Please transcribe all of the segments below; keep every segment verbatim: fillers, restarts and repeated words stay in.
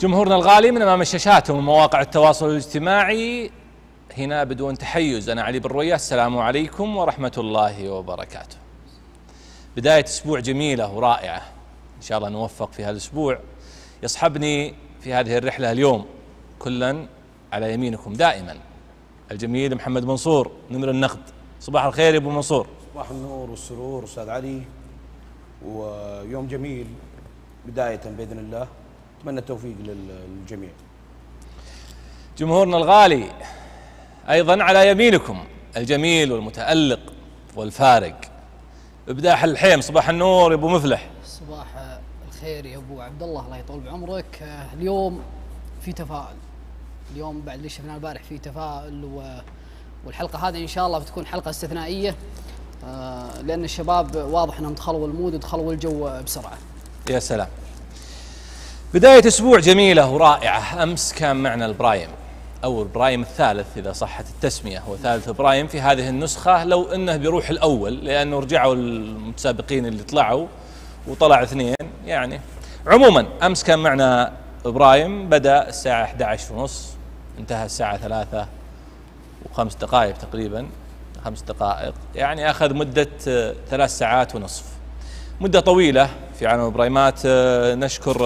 جمهورنا الغالي من أمام الشاشات ومواقع التواصل الاجتماعي، هنا بدون تحيز أنا علي بن روية، السلام عليكم ورحمة الله وبركاته. بداية أسبوع جميلة ورائعة، إن شاء الله نوفق في هذا الأسبوع. يصحبني في هذه الرحلة اليوم كلا على يمينكم دائما الجميل محمد منصور نمر النقد. صباح الخير يا أبو منصور. صباح النور والسرور أستاذ علي، ويوم جميل بداية بإذن الله، أتمنى التوفيق للجميع. جمهورنا الغالي أيضا على يمينكم الجميل والمتألق والفارق إبداح الحيم. صباح النور يا أبو مفلح. صباح الخير يا أبو عبد الله، الله يطول بعمرك. اليوم في تفاؤل، اليوم بعد اللي شفناه البارح في تفاؤل، و... والحلقة هذه إن شاء الله بتكون حلقة استثنائية، آه لأن الشباب واضح أنهم دخلوا المود ودخلوا الجو بسرعة. يا سلام، بداية أسبوع جميلة ورائعة. أمس كان معنا البرايم أو البرايم الثالث إذا صحت التسمية، هو ثالث برايم في هذه النسخة، لو أنه بيروح الأول لأنه رجعوا المتسابقين اللي طلعوا وطلع اثنين يعني. عموما أمس كان معنا برايم، بدأ الساعة أحد عشر ونص، انتهى الساعة ثلاثة وخمس دقائق تقريبا، خمس دقائق يعني أخذ مدة ثلاث ساعات ونصف، مدة طويلة في عالم البرايمات. نشكر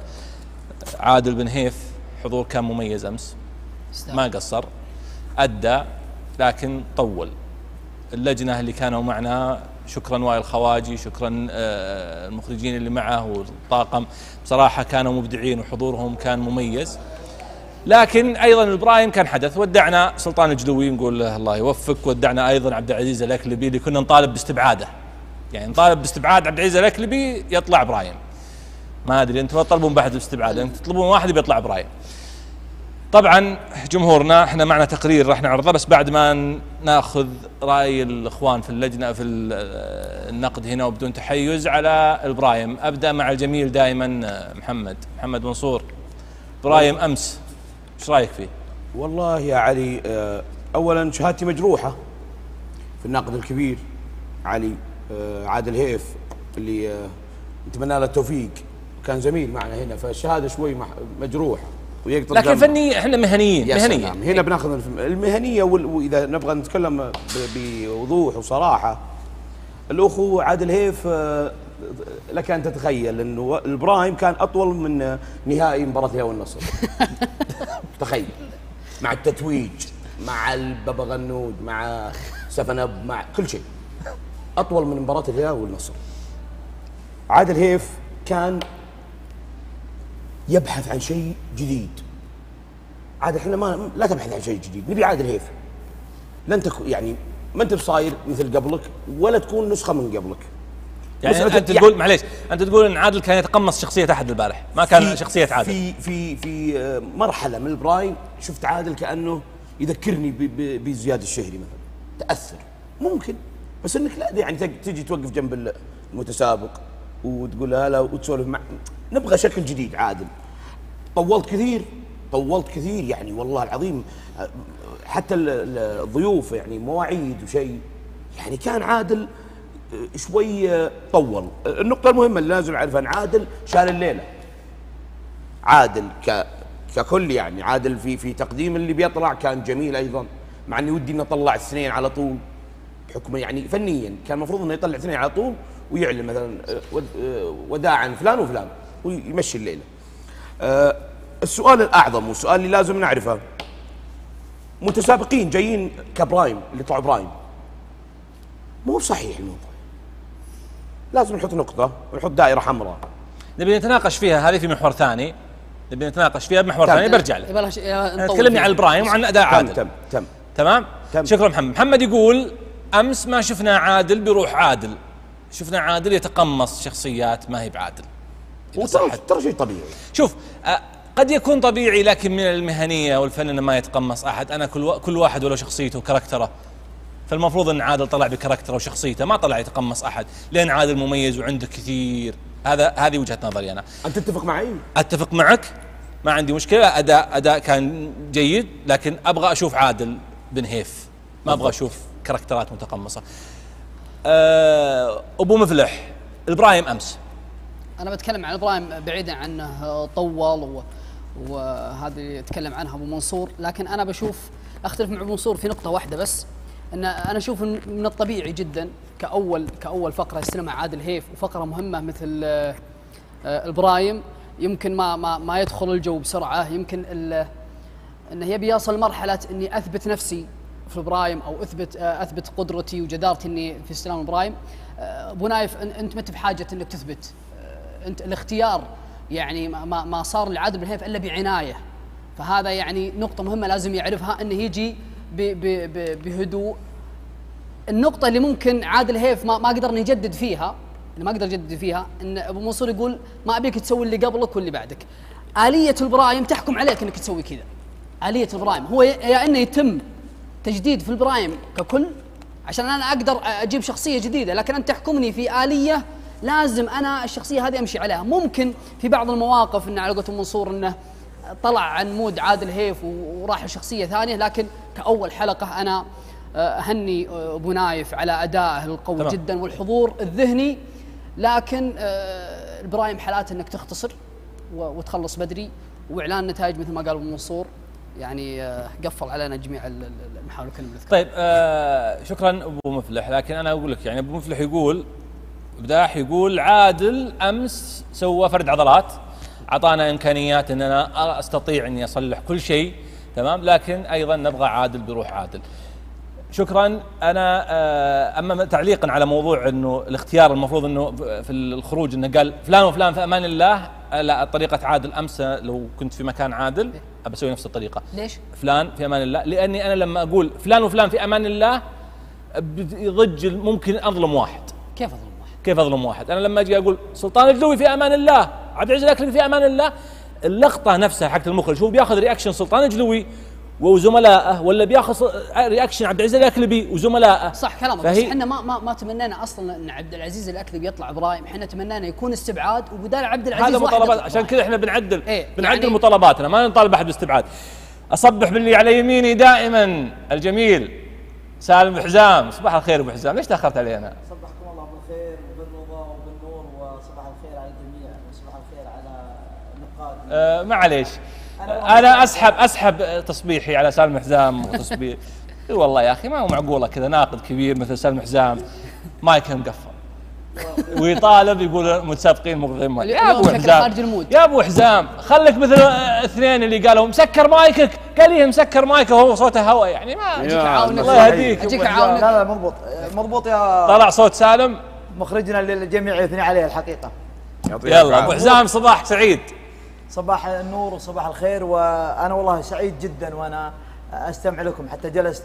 عادل بن هيف، حضور كان مميز أمس، ما قصر، أدى لكن طول. اللجنة اللي كانوا معنا شكرا وائل خواجي، شكرا المخرجين اللي معه والطاقم، بصراحة كانوا مبدعين وحضورهم كان مميز. لكن أيضا البرايم كان حدث، ودعنا سلطان الجدوي نقول له الله يوفق، ودعنا أيضا عبد العزيز الأكلبي اللي كنا نطالب باستبعاده، يعني نطالب باستبعاد عبد العزيز الأكلبي يطلع برايم. ما أدري أنتم تطلبون بحد باستبعاد، أنتم تطلبون واحد بيطلع برايم. طبعا جمهورنا احنا معنا تقرير راح نعرضه، بس بعد ما ناخذ راي الاخوان في اللجنه في النقد هنا وبدون تحيز على البرايم. ابدا مع الجميل دائما محمد محمد منصور. برايم امس ايش رايك فيه؟ والله يا علي، اولا شهادتي مجروحه في الناقد الكبير علي عادل هيف اللي نتمنى له التوفيق، كان زميل معنا هنا، فالشهاده شوي مجروحه ويقدر، لكن فني احنا مهنيين مهنيين هنا بناخذ المهنيه، واذا نبغى نتكلم بوضوح وصراحه، الاخو عادل هيف لك ان تتخيل انه البرايم كان اطول من نهائي مباراه الهلال والنصر. تخيل، مع التتويج، مع البابا غنود، مع سفنب، مع كل شيء، اطول من مباراه الهلال والنصر. عادل هيف كان يبحث عن شيء جديد. عادل احنا ما لا تبحث عن شيء جديد، نبي عادل هيف. لن تكون يعني ما انت بصاير مثل قبلك ولا تكون نسخه من قبلك. يعني انت يعني تقول معليش، انت تقول ان عادل كان يتقمص شخصيه احد البارح، ما كان شخصيه عادل. في في في مرحله من البرايم شفت عادل كانه يذكرني بزياد الشهري مثلا، تاثر ممكن، بس انك لا يعني تجي توقف جنب المتسابق وتقول هلا وتسولف مع، نبغى شكل جديد. عادل طولت كثير، طولت كثير يعني والله العظيم، حتى الضيوف يعني مواعيد وشيء، يعني كان عادل شوي طول. النقطة المهمة اللي لازم نعرفها ان عادل شال الليلة. عادل ك ككل يعني عادل في في تقديم اللي بيطلع كان جميل ايضا، مع اني ودي انه طلع اثنين على طول بحكم يعني فنيا كان المفروض انه يطلع اثنين على طول ويعلن مثلا وداعا فلان وفلان ويمشي الليله. أه السؤال الاعظم والسؤال اللي لازم نعرفه، متسابقين جايين كبرايم اللي طلعوا برايم، مو صحيح الموضوع، لازم نحط نقطه ونحط دائره حمراء نبي نتناقش فيها. هذه في محور ثاني نبي نتناقش فيها بمحور ثاني، برجع له. تكلمني عن البرايم وعن اداء عادل. تم تم تمام تم. شكرا محمد. محمد يقول امس ما شفنا عادل بيروح عادل، شفنا عادل يتقمص شخصيات ما هي بعادل. ترى شيء طبيعي. شوف أه قد يكون طبيعي، لكن من المهنيه والفن انه ما يتقمص احد. انا كل و... كل واحد وله شخصيته وكاركتره، فالمفروض ان عادل طلع بكاركتره وشخصيته، ما طلع يتقمص احد، لان عادل مميز وعنده كثير. هذا هذه وجهه نظري انا. انت تتفق معي؟ اتفق معك، ما عندي مشكله. اداء اداء كان جيد، لكن ابغى اشوف عادل بن هيف، ما ابغى اشوف كاركترات متقمصه. أه ابو مفلح، البرايم امس انا بتكلم عن البرايم بعيدا عنه طول و وهذه يتكلم عنها ابو منصور. لكن انا بشوف اختلف مع ابو منصور في نقطه واحده بس، ان انا اشوف من الطبيعي جدا كاول كاول فقره يستلمها عادل هيف وفقره مهمه مثل البرايم، يمكن ما ما ما يدخل الجو بسرعه، يمكن انه يبي يصل مرحله اني اثبت نفسي في البرايم او اثبت اثبت قدرتي وجدارتي اني في استلام البرايم. ابو نايف انت ما انت بحاجه انك تثبت، انت الاختيار يعني ما ما صار لعادل بن هيف الا بعنايه، فهذا يعني نقطه مهمه لازم يعرفها، انه يجي بهدوء. النقطه اللي ممكن عادل هيف ما ما قدر نجدد فيها، اللي ما قدر يجدد فيها، ان ابو منصور يقول ما ابيك تسوي اللي قبلك واللي بعدك. آلية البرايم تحكم عليك انك تسوي كذا. آلية البرايم هو يا انه يتم تجديد في البرايم ككل عشان انا اقدر اجيب شخصيه جديده، لكن انت تحكمني في آلية لازم انا الشخصيه هذه امشي عليها. ممكن في بعض المواقف ان على قولة منصور انه طلع عن مود عادل هيف وراح لشخصيه ثانيه، لكن كاول حلقه انا اهني ابو نايف على ادائه القوي طبعا. جدا والحضور الذهني. لكن البرايم حالات انك تختصر وتخلص بدري، واعلان النتائج مثل ما قال ابو منصور يعني قفل علينا جميع المحاور الكلمه. طيب آه شكرا ابو مفلح، لكن انا اقول لك يعني ابو مفلح يقول بداح يقول عادل امس سوى فرد عضلات، اعطانا امكانيات ان انا استطيع اني اصلح كل شيء تمام، لكن ايضا نبغى عادل بروح عادل. شكرا. انا آه اما تعليقا على موضوع انه الاختيار المفروض انه في الخروج انه قال فلان وفلان في امان الله، لا طريقه عادل امس لو كنت في مكان عادل ابى اسوي نفس الطريقه. ليش؟ فلان في امان الله، لاني انا لما اقول فلان وفلان في امان الله يضج ممكن اظلم واحد. كيف اظلم واحد؟ كيف اظلم واحد؟ انا لما اجي اقول سلطان الجلوي في امان الله، عبد العزيز الاكلبي في امان الله، اللقطه نفسها حقت المخرج هو بياخذ رياكشن سلطان الجلوي وزملائه، ولا بياخذ رياكشن عبد العزيز الاكلبي وزملائه. صح كلامك، بس احنا ما ما ما تمنينا اصلا ان عبد العزيز الاكلبي يطلع برايم، احنا تمنينا يكون استبعاد وبدال عبد العزيز هذا مطالبات، عشان كذا احنا بنعدل إيه بنعدل يعني مطالباتنا، ما نطالب احد باستبعاد. اصبح باللي على يميني دائما الجميل سالم بن حزام. صباح الخير ابو حزام، ليش تاخرت علينا؟ صبحكم الله بالخير وبالرضا وبالنور، وصباح الخير على الجميع، وصباح الخير على نقاد. آه معليش انا اسحب اسحب تصبيحي على سالم حزام وتصبيح. والله يا اخي ما هو معقوله كذا ناقد كبير مثل سالم حزام مايك مقفل ويطالب يقول متسابقين مغرمين. يا ابو حزام يا ابو حزام خليك مثل الاثنين اللي قالوا مسكر مايكك، قال لي مسكر مايكه وهو صوته هواء، يعني ما اجيك اعاونك. الله يهديك اجيك اعاونك. لا لا مضبوط مضبوط يا طلع صوت سالم مخرجنا اللي الجميع يثني عليه الحقيقه. يلا ابو حزام صباح سعيد. صباح النور وصباح الخير، وانا والله سعيد جدا وانا استمع لكم، حتى جلست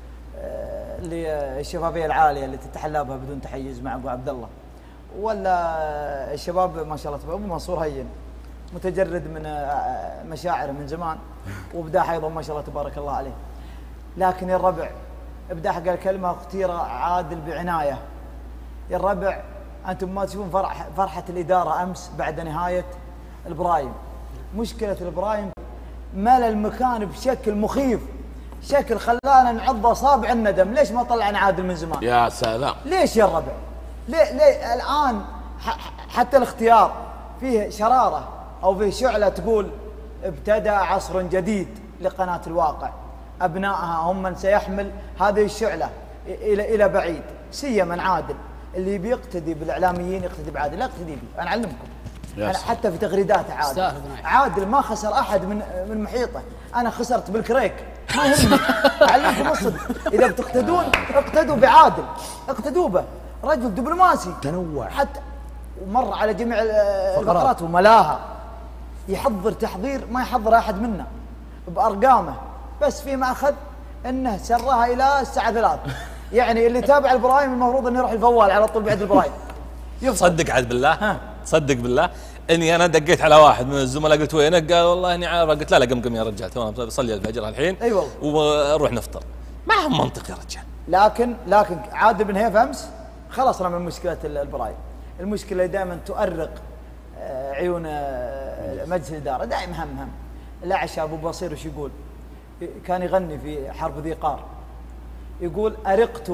للشفافيه العاليه اللي تتحلى بها بدون تحيز مع ابو عبد الله، ولا الشباب ما شاء الله. ابو منصور هين متجرد من مشاعره من زمان، وبداح ايضا ما شاء الله تبارك الله عليه. لكن يا الربع بداح قال كلمه اختير عادل بعنايه. يا الربع انتم ما تشوفون فرح فرحه الاداره امس بعد نهايه البرايم. مشكله البرايم ملى المكان بشكل مخيف، شكل خلانا نعض اصابع الندم. ليش ما طلعنا عادل من زمان؟ يا سلام. ليش يا الربع؟ ليه ليه الان حتى الاختيار فيه شراره او فيه شعله تقول ابتدى عصر جديد لقناه الواقع، ابنائها هم من سيحمل هذه الشعله الى الى بعيد، سيما عادل اللي بيقتدي بالاعلاميين يقتدي بعادل، لا اقتدي بي. انا اعلمكم أنا حتى في تغريدات عادل عادل ما خسر احد من من محيطه، انا خسرت بالكريك ما يهمني. اعلمكم الصدق، اذا بتقتدون اقتدوا بعادل، اقتدوا به، رجل دبلوماسي تنوع حتى ومر على جميع الفقرات وملاها، يحضر تحضير ما يحضر احد منا بارقامه، بس فيما اخذ انه سرها الى الساعه ثلاث. يعني اللي تابع البرايم المفروض انه يروح الفوال على طول بعد البرايم. صدق عاد بالله، صدق بالله اني انا دقيت على واحد من الزملاء قلت وينك؟ قال والله اني عارف. قلت لا لا قم قم يا رجال تونا بصلي الفجر الحين. اي والله ونروح نفطر. ما هو منطق يا رجال. لكن لكن عادل بن هيف امس خلصنا من مشكله البرايم. المشكله دائما تؤرق عيون مجلس الاداره، دائما هم هم. الاعشى ابو بصير وش يقول؟ كان يغني في حرب ذي قار، يقول أرقت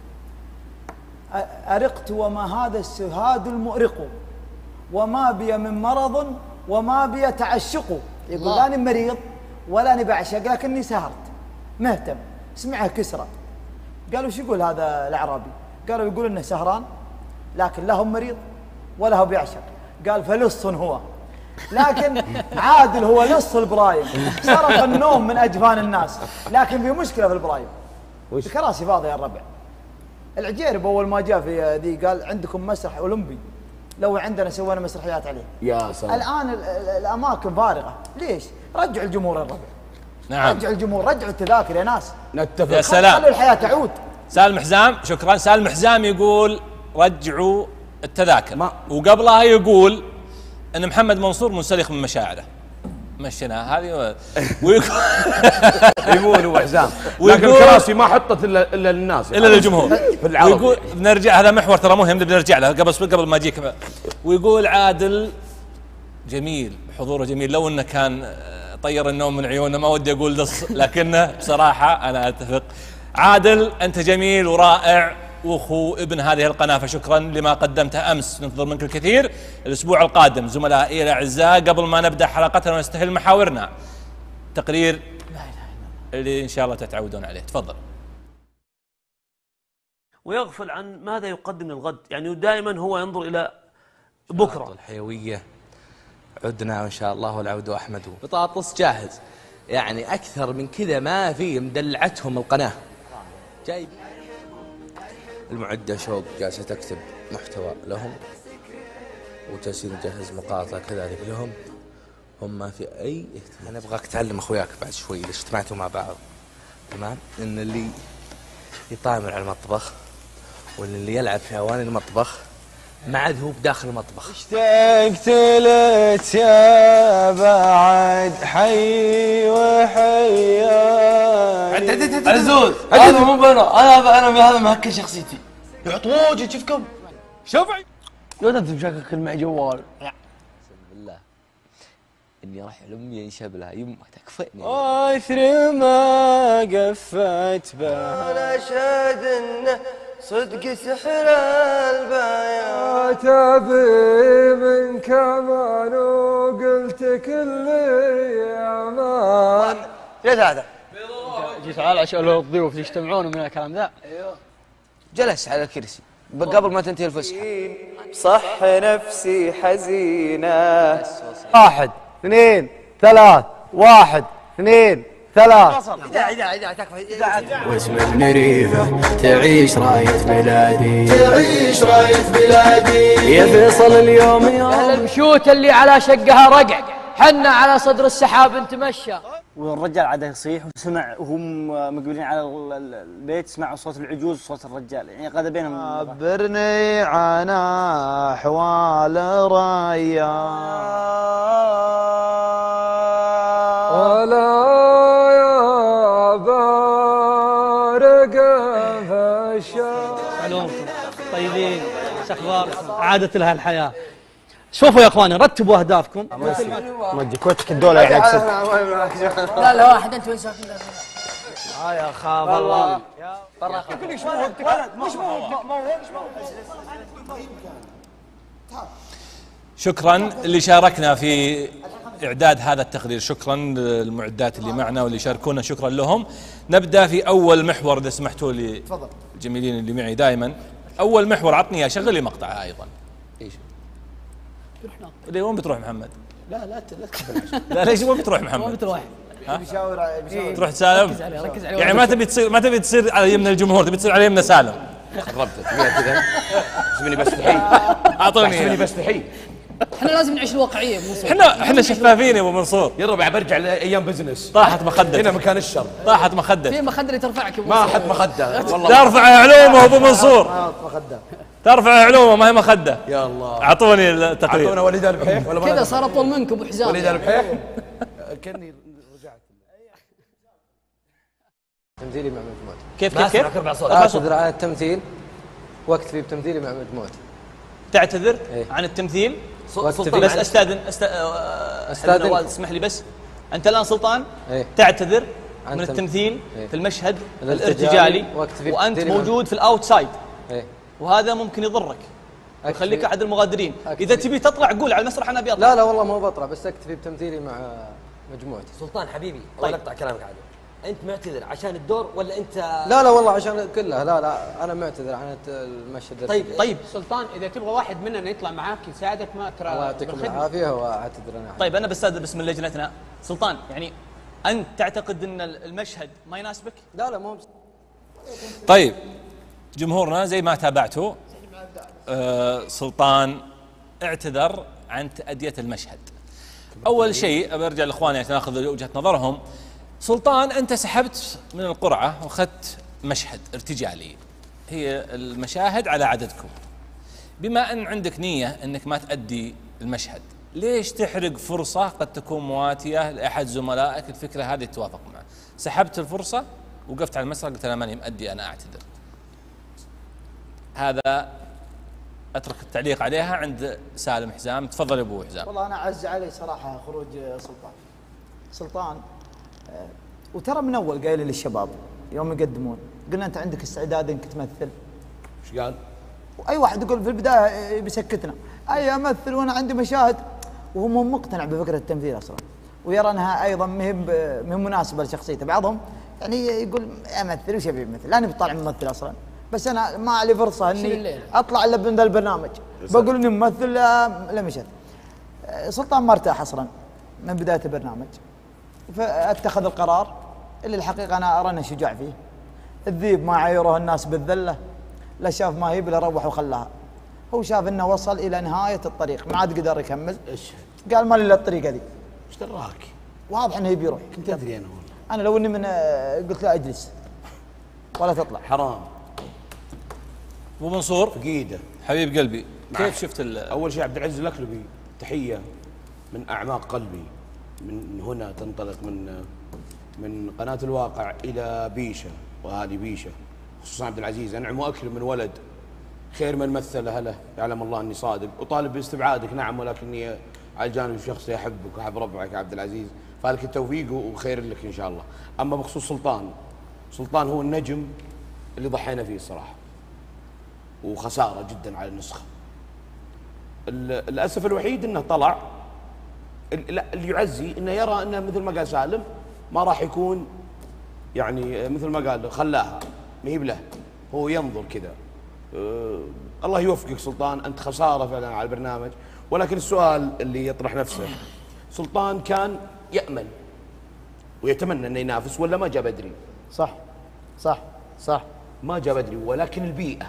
أرقت وما هذا السهاد المؤرق، وما بي من مرض وما بي تعشق. يقول لاني مريض ولا اني بعشق لكني سهرت مهتم. سمعها كسرى قالوا وش يقول هذا الاعرابي؟ قالوا يقول انه سهران لكن لا هو مريض ولا هو بيعشق. قال فلص هو. لكن عادل هو لص البرايم، سرق النوم من اجفان الناس. لكن في مشكله في البرايم، الكراسي فاضيه يا الربع. العجيرب اول ما جاء في ذي قال عندكم مسرح اولمبي، لو عندنا سوينا مسرحيات عليه. يا سلام. الان الاماكن فارغه، ليش؟ رجعوا الجمهور يا الربع. نعم. رجعوا الجمهور، رجعوا التذاكر يا ناس. نتفق. يا سلام. خلوا الحياه تعود. سالم حزام، شكرا. سالم حزام يقول رجعوا التذاكر، ما. وقبلها يقول ان محمد منصور منسلخ من مشاعره. مشينا هذه ويقول يقول هو حزام، لكن الكراسي ما حطت الا الا للناس الا للجمهور في العرب. ويقول بنرجع، هذا محور ترى مهم بنرجع له قبل قبل ما اجيك. ويقول عادل جميل، حضوره جميل، لو انه كان طير النوم من عيونه ما ودي اقول لص، لكنه بصراحه انا اتفق. عادل انت جميل ورائع واخو ابن هذه القناه، فشكرا لما قدمته امس، ننتظر منك الكثير. الاسبوع القادم زملائي الاعزاء قبل ما نبدا حلقتنا ونستهل محاورنا، تقرير اللي ان شاء الله تتعودون عليه. تفضل. ويغفل عن ماذا يقدم للغد، يعني دائما هو ينظر الى بكره. الحيويه عدنا وان شاء الله والعود احمد. بطاطس جاهز، يعني اكثر من كذا ما في، مدلعتهم القناه. جايب المعدة شوق جالسة تكتب محتوى لهم، وجالسين نجهز مقاطع كذلك لهم. هم ما في أي اهتمام. أنا أبغاك تعلم أخوياك بعد شوي إذا اجتمعتوا مع بعض، تمام؟ إن اللي يطامر على المطبخ وإن اللي يلعب في أواني المطبخ ما عاد هو بداخل المطبخ. اشتقت لك يا بعد حي وحياني. عزوز هذا مو بنا، انا انا هذا مهكر شخصيتي. يحط وجهي شوفكم شوفي لو انت مشكك معي جوال. اقسم بالله اني راح لامي ينشب لها يمه تكفئني. اثر ما قفت به ولا شهد انه صدق سحر البيان. تبي من كمان وقلت كل امان. يا هذا جيت على عشان الضيوف يجتمعون من الكلام ذا. ايوه جلس على الكرسي قبل ما تنتهي الفسحه. صح نفسي حزينه. واحد اثنين ثلاث، واحد اثنين ثلاث. اذا اذا اذا تكفى. واسم ابن ريفه تعيش راية بلادي، تعيش راية بلادي يا فيصل اليوم يا اهل المشوت اللي على شقها رقع، حنا على صدر السحاب نتمشى. والرجال عاد يصيح وسمع وهم مقبلين على البيت سمعوا صوت العجوز وصوت الرجال، يعني قد بينهم. عبرني عن احوال ريان ولا يا بارق في الشام. علومكم طيبين، ايش اخباركم؟ عادت لها الحياه. شوفوا يا اخواني رتبوا اهدافكم. مجي كوتك الدولة يعني اقصد. لا لا واحد انت وين ساكن؟ اه يا خاف الله. برا شكرا اللي شاركنا في إعداد هذا التقرير، شكرا للمعدات اللي معنا واللي شاركونا، شكرا لهم. نبدأ في أول محور إذا سمحتوا لي الجميلين اللي معي دائما. أول محور عطني إياه، شغل لي مقطع أيضا. إيش؟ ليه وين بتروح محمد؟ لا لا لا تكفل. لا ليش وين بتروح محمد؟ وين بتروح؟ بيشاور بيشاور. تروح تسالم؟ ركز عليه ركز عليه. يعني ما تبي تصير ما تبي تصير على يمنا الجمهور، تبي تصير على يمنا سالم. خربت تبيها كذا. احسبني بستحي. اعطوني احسبني إياه. بستحي. احنا لازم نعيش الواقعيه مو صوت. احنا احنا شفافين يا ابو منصور. يا ربع برجع لايام بزنس. طاحت مخدة، هنا مكان الشر. طاحت مخدة. في مخدة اللي ترفعك يا ابو ما منصور. احد مخده والله. ترفع علومه ابو منصور. ترفع علومه ما هي مخدة. يا الله. اعطوني التقرير. اعطونا وليد البحيح ولا كذا صار اطول منك ابو حزام. وليد البحيح. كاني رجعت. تمثيلي مع مجموعتي. كيف كيف كيف؟ اعتذر عن التمثيل واكتفي بتمثيلي مع مجموعتي. تعتذر إيه؟ عن التمثيل؟ واكتفي بس استاذن أست... آه، أستاذن. نوال اسمح لي بس، انت الان سلطان إيه؟ تعتذر عن من تم- التمثيل إيه؟ في المشهد الارتجالي الارتجالي واكتفي وانت بتمثيلي مع- موجود في الاوتسايد، ايه وهذا ممكن يضرك ويخليك احد المغادرين. أكتفي. اذا تبي تطلع قول على المسرح انا ابي اطلع. لا لا والله ما بطلع، بس اكتفي بتمثيلي مع مجموعتي. سلطان حبيبي طيب. الله يقطع كلامك عادل، انت معتذر عشان الدور ولا انت؟ لا لا والله عشان كلها، لا لا انا معتذر عن المشهد. طيب طيب سلطان اذا تبغى واحد مننا يطلع معاك يساعدك ما ترى الله يعطيكم العافيه واعتذر انا. طيب انا بستاذن باسم لجنتنا سلطان، يعني انت تعتقد ان المشهد ما يناسبك؟ لا لا مو. طيب جمهورنا زي ما تابعتوا آه سلطان اعتذر عن تأدية المشهد. اول شيء برجع لاخواني عشان ناخذ وجهة نظرهم. سلطان انت سحبت من القرعة واخذت مشهد ارتجالي، هي المشاهد على عددكم. بما ان عندك نية انك ما تأدي المشهد، ليش تحرق فرصة قد تكون مواتية لأحد زملائك الفكرة هذه توافق معه؟ سحبت الفرصة وقفت على المسرح قلت انا ماني مأدي انا اعتذر. هذا اترك التعليق عليها عند سالم حزام. تفضل يا ابو حزام. والله انا عز علي صراحه خروج سلطان. سلطان آه وترى من اول قايل للشباب يوم يقدمون، قلنا انت عندك استعداد انك تمثل. ايش قال؟ واي واحد يقول في البدايه بيسكتنا، اي امثل وانا عندي مشاهد، وهو مو مقتنع بفكره التمثيل اصلا، ويرى انها ايضا مهم مهم مناسبه لشخصيته. بعضهم يعني يقول امثل وش ابي امثل، لا نبي طالع ممثل اصلا، بس انا ما لي فرصه اني اطلع الا من ذا البرنامج، بقول اني ممثل لا مشهد. سلطان ما ارتاح اصلا من بدايه البرنامج، فاتخذ القرار اللي الحقيقه انا ارى انه شجاع فيه. الذيب ما عايره الناس بالذله، لا شاف ما هي بلا روح وخلاها. هو شاف انه وصل الى نهايه الطريق ما عاد قدر يكمل. ايش قال ما لي الا الطريقه ذي. ايش دراك؟ واضح انه يبي يروح. كنت ادري انا والله. انا لو اني من قلت له اجلس ولا تطلع. حرام. ابو منصور فقيده حبيب قلبي، كيف شفت اول شيء عبد العزيز الاكلبي تحيه من اعماق قلبي. من هنا تنطلق من من قناه الواقع الى بيشه، وهذه بيشه خصوصا عبد العزيز انعم واكرم من ولد، خير من مثل هله، يعلم الله اني صادق، وطالب باستبعادك نعم، ولكني على الجانب الشخصي احبك واحب ربعك يا عبد العزيز، فلك التوفيق وخير لك ان شاء الله. اما بخصوص سلطان، سلطان هو النجم اللي ضحينا فيه الصراحه، وخساره جدا على النسخه. الاسف الوحيد انه طلع اللي يعزي انه يرى انه مثل ما قال سالم ما راح يكون، يعني مثل ما قال خلاها ما هي بله، هو ينظر كذا. أه الله يوفقك سلطان، انت خساره فعلا على البرنامج. ولكن السؤال اللي يطرح نفسه، سلطان كان يامل ويتمنى انه ينافس ولا ما جاء بدري؟ صح صح صح ما جاء بدري، ولكن البيئه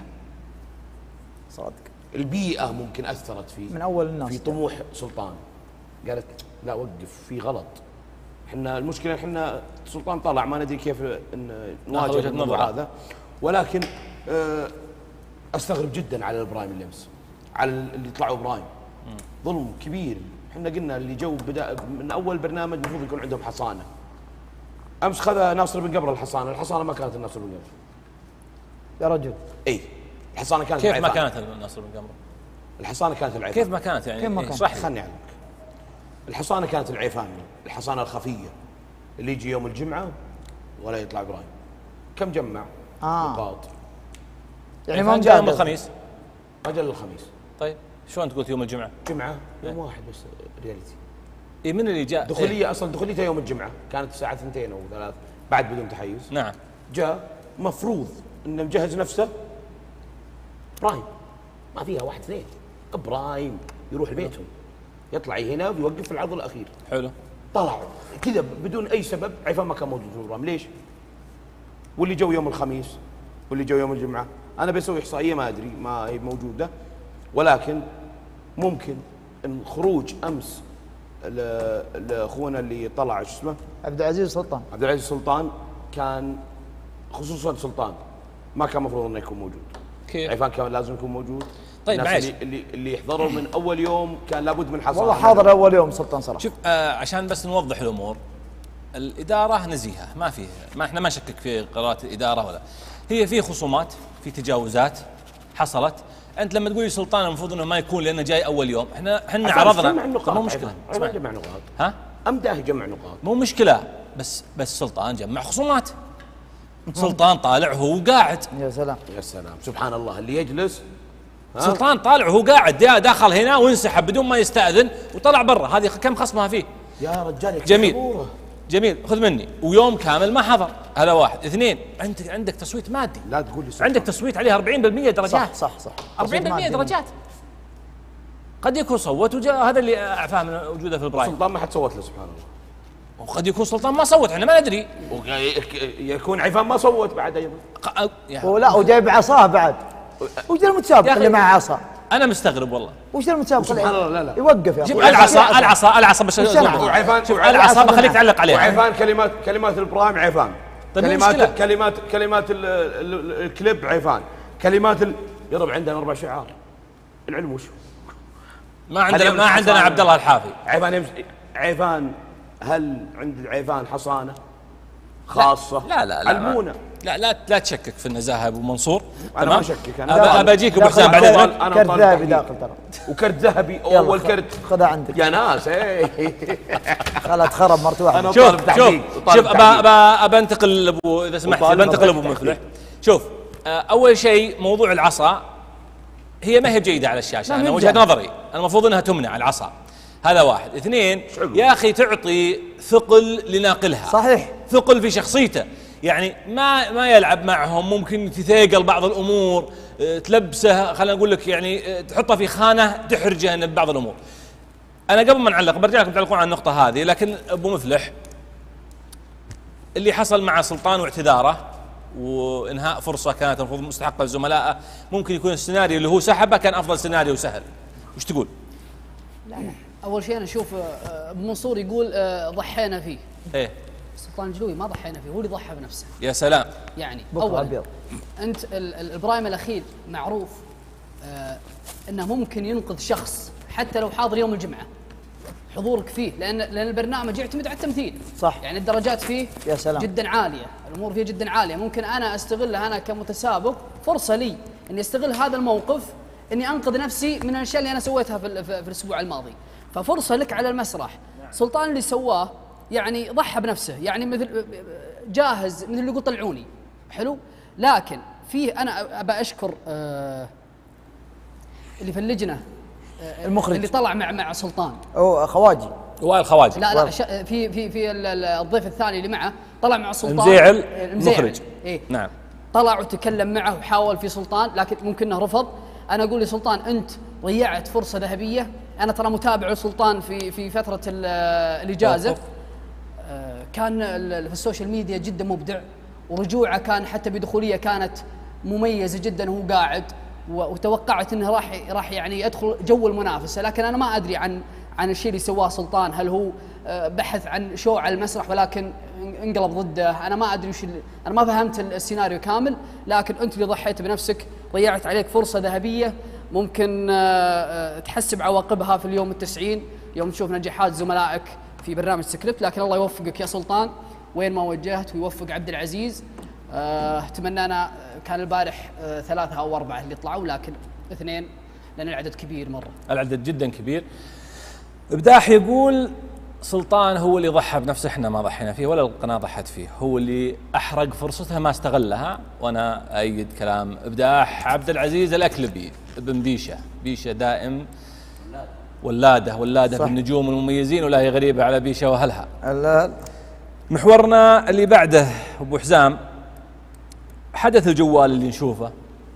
صادق، البيئه ممكن اثرت في من اول الناس في طموح سلطان. قالت لا وقف في غلط. احنا المشكله احنا سلطان طلع ما ندري كيف نواجه الموضوع هذا، ولكن اه استغرب جدا على البرايم اللي امس، على اللي طلعوا برايم. ظلم كبير. احنا قلنا اللي جو بدا من اول برنامج المفروض يكون عندهم حصانه. امس خذ ناصر بن قبر الحصانه، الحصانه ما كانت الناصر بن قبر يا رجل. اي الحصانه كانت كيف ما كانت الناصر بن قبر؟ الحصانه كانت العيفان. كيف ما كانت يعني؟ كيف ما كانت؟ اشرح لي. خلني اعلمك. الحصانه كانت العيفان، الحصانه الخفيه اللي يجي يوم الجمعه ولا يطلع برايم. كم جمع؟ آه. نقاط. يعني ما جاء يوم الخميس؟ ما جاء الخميس. طيب شلون تقول يوم الجمعه؟ جمعه يوم واحد بس رياليتي. اي من اللي جاء؟ دخوليه إيه؟ اصلا دخوليته يوم الجمعه كانت الساعه اثنتين او ثلاث بعد بدون تحيز. نعم. جاء مفروض انه مجهز نفسه برايم، ما فيها واحد اثنين، برايم يروح لبيتهم يطلع هنا ويوقف في العرض الاخير. حلو. طلع كذا بدون اي سبب، عفان ما كان موجود في البرنامج. ليش؟ واللي جو يوم الخميس واللي جو يوم الجمعه، انا بسوي احصائيه ما ادري ما هي موجوده، ولكن ممكن ان خروج امس لاخونا اللي طلع شو اسمه؟ عبد العزيز سلطان. عبد العزيز سلطان كان خصوصا سلطان ما كان المفروض انه يكون موجود. كيف؟ عفان كان لازم يكون موجود. طيب معلش، اللي, اللي اللي يحضروا من اول يوم كان لابد من حصانه. والله حاضر اول يوم سلطان صراحه. شوف آه عشان بس نوضح الامور، الاداره نزيهه، ما في ما احنا ما نشكك في قرارات الاداره ولا هي في خصومات، في تجاوزات حصلت. انت لما تقول لي سلطان المفروض انه ما يكون لانه جاي اول يوم، احنا احنا عرضنا مو مشكله. اسمع جمع نقاط. ها؟ امداه يجمع نقاط مو مشكله، بس بس سلطان جمع خصومات. سلطان طالع وهو قاعد. يا سلام يا سلام سبحان الله اللي يجلس. سلطان طالع وهو قاعد، دخل هنا وانسحب بدون ما يستأذن وطلع برا. هذه كم خصمها فيه؟ يا رجال جميل يكتبوه. جميل خذ مني ويوم كامل ما حضر، هذا واحد. اثنين، عندك عندك تصويت مادي، لا تقول لي عندك تصويت عليه أربعين بالمئة درجات. صح صح صح أربعين بالمئة درجات. قد يكون صوت وجاء، هذا اللي اعفاه من وجوده في البرايم. سلطان ما حد صوت له سبحان الله. وقد يكون سلطان ما صوت، احنا ما ندري. يكون عفان ما صوت بعد ايضا. ولا وجايب عصاه بعد. وش المتسابق اللي معه عصا؟ انا مستغرب والله. وش المتسابق؟ سبحان الله لا لا يوقف يا اخي. العصا العصا العصا بس وعفان شوف العصا بخليك تعلق عليها. وعفان كلمات كلمات البرايم عفان. طيب كلمات كلمات كلمات الكليب عفان. كلمات ال... يا رب عندنا اربع شعار. العلم وش؟ ما عندنا ما عندنا عبد الله الحافي. عفان يمس... عفان هل عند العفان حصانه خاصه؟ لا لا لا علمونا. لا لا لا تشكك في النزاهه ابو منصور. انا ما اشكك انا ابى اجيك ابو حسام بعد اذنك. كرت ذهبي داخل ترى. وكرت ذهبي اول كرت خذها عندك يا ناس. ايه خلاص خرب مرت واحده. شوف شوف شوف ابى ابى ابى انتقل ابو اذا سمحت بنتقل ابو مفلح. شوف اول شيء موضوع العصا هي ما هي بجيده على الشاشه، انا وجهه نظري المفروض انها تمنع العصا. هذا واحد. اثنين، يا اخي تعطي ثقل لناقلها. صحيح. ثقل في شخصيته، يعني ما ما يلعب معهم، ممكن تثاقل بعض الامور، تلبسه خلينا نقول لك يعني تحطه في خانه تحرجه ببعض الامور. انا قبل ما نعلق برجع لكم تعلقون على النقطه هذه، لكن ابو مفلح اللي حصل مع سلطان واعتذاره وانهاء فرصه كانت المفروض مستحقه لزملائه، ممكن يكون السيناريو اللي هو سحبه كان افضل سيناريو سهل. وش تقول؟ لا لا اول شيء انا اشوف ابو منصور يقول ضحينا فيه. ايه سلطان الجلوي ما ضحينا فيه، هو اللي ضحى بنفسه. يا سلام. يعني اولا انت البرايم الاخير معروف آه انه ممكن ينقذ شخص حتى لو حاضر يوم الجمعه حضورك فيه، لان لان البرنامج يعتمد على التمثيل. صح. يعني الدرجات فيه يا سلام. جدا عاليه، الامور فيه جدا عاليه، ممكن انا استغلها انا كمتسابق فرصه لي اني استغل هذا الموقف اني انقذ نفسي من الاشياء اللي انا سويتها في, في, في الاسبوع الماضي، ففرصه لك على المسرح. سلطان اللي سواه يعني ضحى بنفسه، يعني مثل جاهز مثل اللي يقول طلعوني حلو. لكن فيه انا ابى اشكر آه اللي في اللجنه آه المخرج اللي طلع مع مع سلطان او خواجي وائل خواجي. لا لا في في في الضيف الثاني اللي معه طلع مع سلطان المزيعل المخرج. إيه؟ نعم طلع وتكلم معه وحاول في سلطان، لكن ممكن انه رفض. انا اقول لسلطان انت ضيعت فرصه ذهبيه. انا ترى متابع لسلطان في في فتره الاجازه، كان في السوشيال ميديا جدا مبدع، ورجوعه كان حتى بدخوليه كانت مميزه جدا وهو قاعد، وتوقعت انه راح راح يعني يدخل جو المنافسه. لكن انا ما ادري عن عن الشيء اللي سواه سلطان، هل هو بحث عن شو على المسرح ولكن انقلب ضده؟ انا ما ادري وش، انا ما فهمت السيناريو كامل. لكن انت اللي ضحيت بنفسك، ضيعت عليك فرصه ذهبيه ممكن تحسب عواقبها في اليوم التسعين يوم تشوف نجاحات زملائك في برنامج سكريبت. لكن الله يوفقك يا سلطان وين ما وجهت، ويوفق عبد العزيز. اتمنى انا كان البارح ثلاثه او اربعه اللي طلعوا، لكن اثنين لان العدد كبير مره. العدد جدا كبير. ابداح يقول سلطان هو اللي ضحى بنفسه، احنا ما ضحينا فيه ولا القناه ضحت فيه، هو اللي احرق فرصتها ما استغلها، وانا ايد كلام ابداح. عبد العزيز الاكلبي ابن بيشه، بيشه دائم ولاده ولاده بالنجوم المميزين، ولا هي غريبه على بيشه واهلها. لا. محورنا اللي بعده ابو حزام، حدث الجوال اللي نشوفه،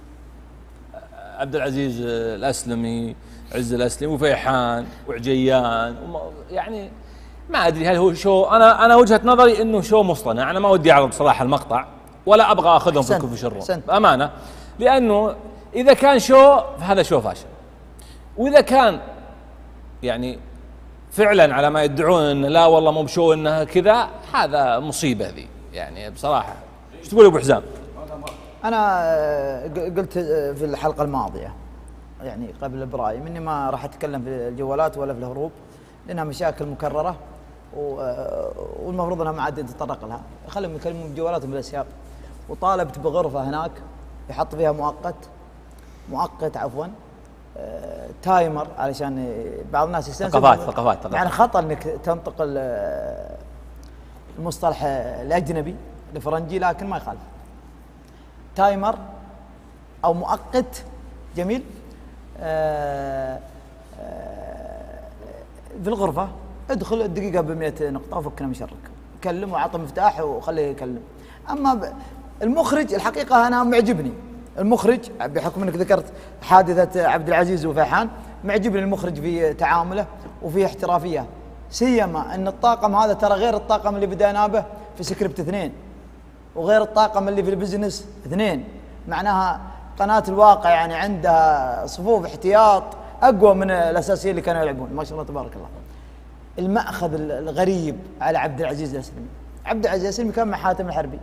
عبد العزيز الاسلمي، عز الاسلمي وفيحان وعجيان، يعني ما ادري هل هو شو. انا انا وجهه نظري انه شو مصطنع. انا ما ودي اعرض بصراحه المقطع ولا ابغى اخذهم في كف شرهم بامانه، لانه اذا كان شو فهذا شو فاشل، واذا كان يعني فعلا على ما يدعون انه لا والله مو بشو انه كذا، هذا مصيبه ذي يعني بصراحه. ايش تقول يا ابو حزام؟ انا قلت في الحلقه الماضيه يعني قبل ابراهيم اني ما راح اتكلم في الجوالات ولا في الهروب، لانها مشاكل مكرره والمفروض انها ما عاد نتطرق لها. خليهم يكلمون بالجوالات وبالاسياب. وطالبت بغرفه هناك يحط فيها مؤقت مؤقت عفوا آه، تايمر، علشان بعض الناس يستنسوا ثقافات ثقافات ثقافات يعني خطا انك تنتقل المصطلح الاجنبي الفرنجي، لكن ما يخالف. تايمر او مؤقت جميل آه، آه، في الغرفه ادخل الدقيقه ب مئة نقطه وفكنا من شرك، كلم وعطى مفتاح وخليه يكلم. اما ب... المخرج الحقيقه انا معجبني المخرج بحكم انك ذكرت حادثه عبد العزيز وفيحان، معجبني المخرج في تعامله وفي احترافيه، سيما ان الطاقم هذا ترى غير الطاقم اللي بدأنا به في سكريبت اثنين وغير الطاقم اللي في البزنس اثنين، معناها قناه الواقع يعني عندها صفوف احتياط اقوى من الاساسيين اللي كانوا يلعبون، ما شاء الله تبارك الله. المأخذ الغريب على عبد العزيز الأسلمي، عبد العزيز الأسلمي كان مع حاتم الحربي،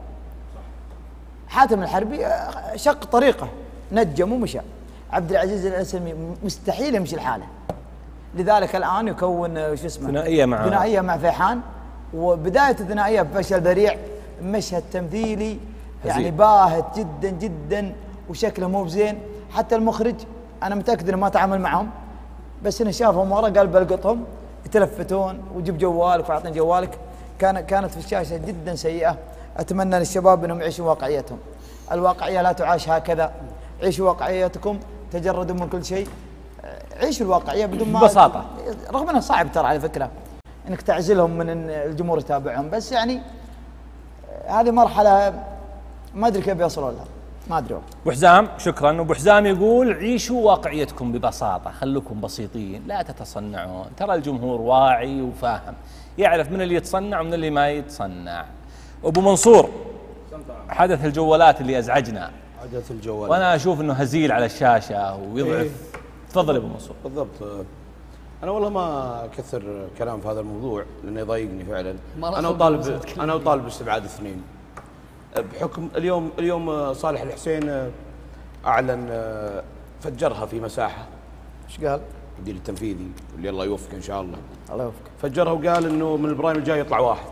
حاتم الحربي شق طريقه نجم ومشى، عبد العزيز الأسلمي مستحيل يمشي لحاله، لذلك الآن يكون شو اسمه ثنائية مع ثنائية مع فيحان، وبداية الثنائية بفشل ذريع، مشهد تمثيلي يعني باهت جدا جدا وشكله مو بزين، حتى المخرج أنا متأكد إنه ما تعامل معهم، بس إنه شافهم ورا قال بلقطهم يتلفتون وجيب جوالك وأعطني جوالك، كان كانت في الشاشة جدا سيئة. أتمنى للشباب أنهم يعيشوا واقعيتهم، الواقعية لا تعاش هكذا، عيشوا واقعيتكم، تجردوا من كل شيء، عيشوا الواقعية بدون ما ببساطة، رغم أنه صعب ترى على فكرة أنك تعزلهم من إن الجمهور يتابعهم، بس يعني هذه مرحلة ما أدري كيف يوصلوا لها، ما أدري. أبو حزام شكرا. وأبو حزام يقول عيشوا واقعيتكم ببساطة، خلوكم بسيطين، لا تتصنعون، ترى الجمهور واعي وفاهم، يعرف من اللي يتصنع ومن اللي ما يتصنع. أبو منصور، حدث الجوالات اللي أزعجنا، حدث الجوالات وأنا أشوف أنه هزيل على الشاشة ويضعف. إيه؟ تفضل يا أبو منصور. بالضبط، أنا والله ما أكثر كلام في هذا الموضوع لأنه يضايقني فعلا. أنا أطالب أنا أطالب باستبعاد اثنين بحكم اليوم اليوم صالح الحسين أعلن فجرها في مساحة. إيش قال؟ المدير التنفيذي اللي الله يوفقه إن شاء الله. الله يوفقه. فجرها وقال إنه من البرايم الجاي يطلع واحد.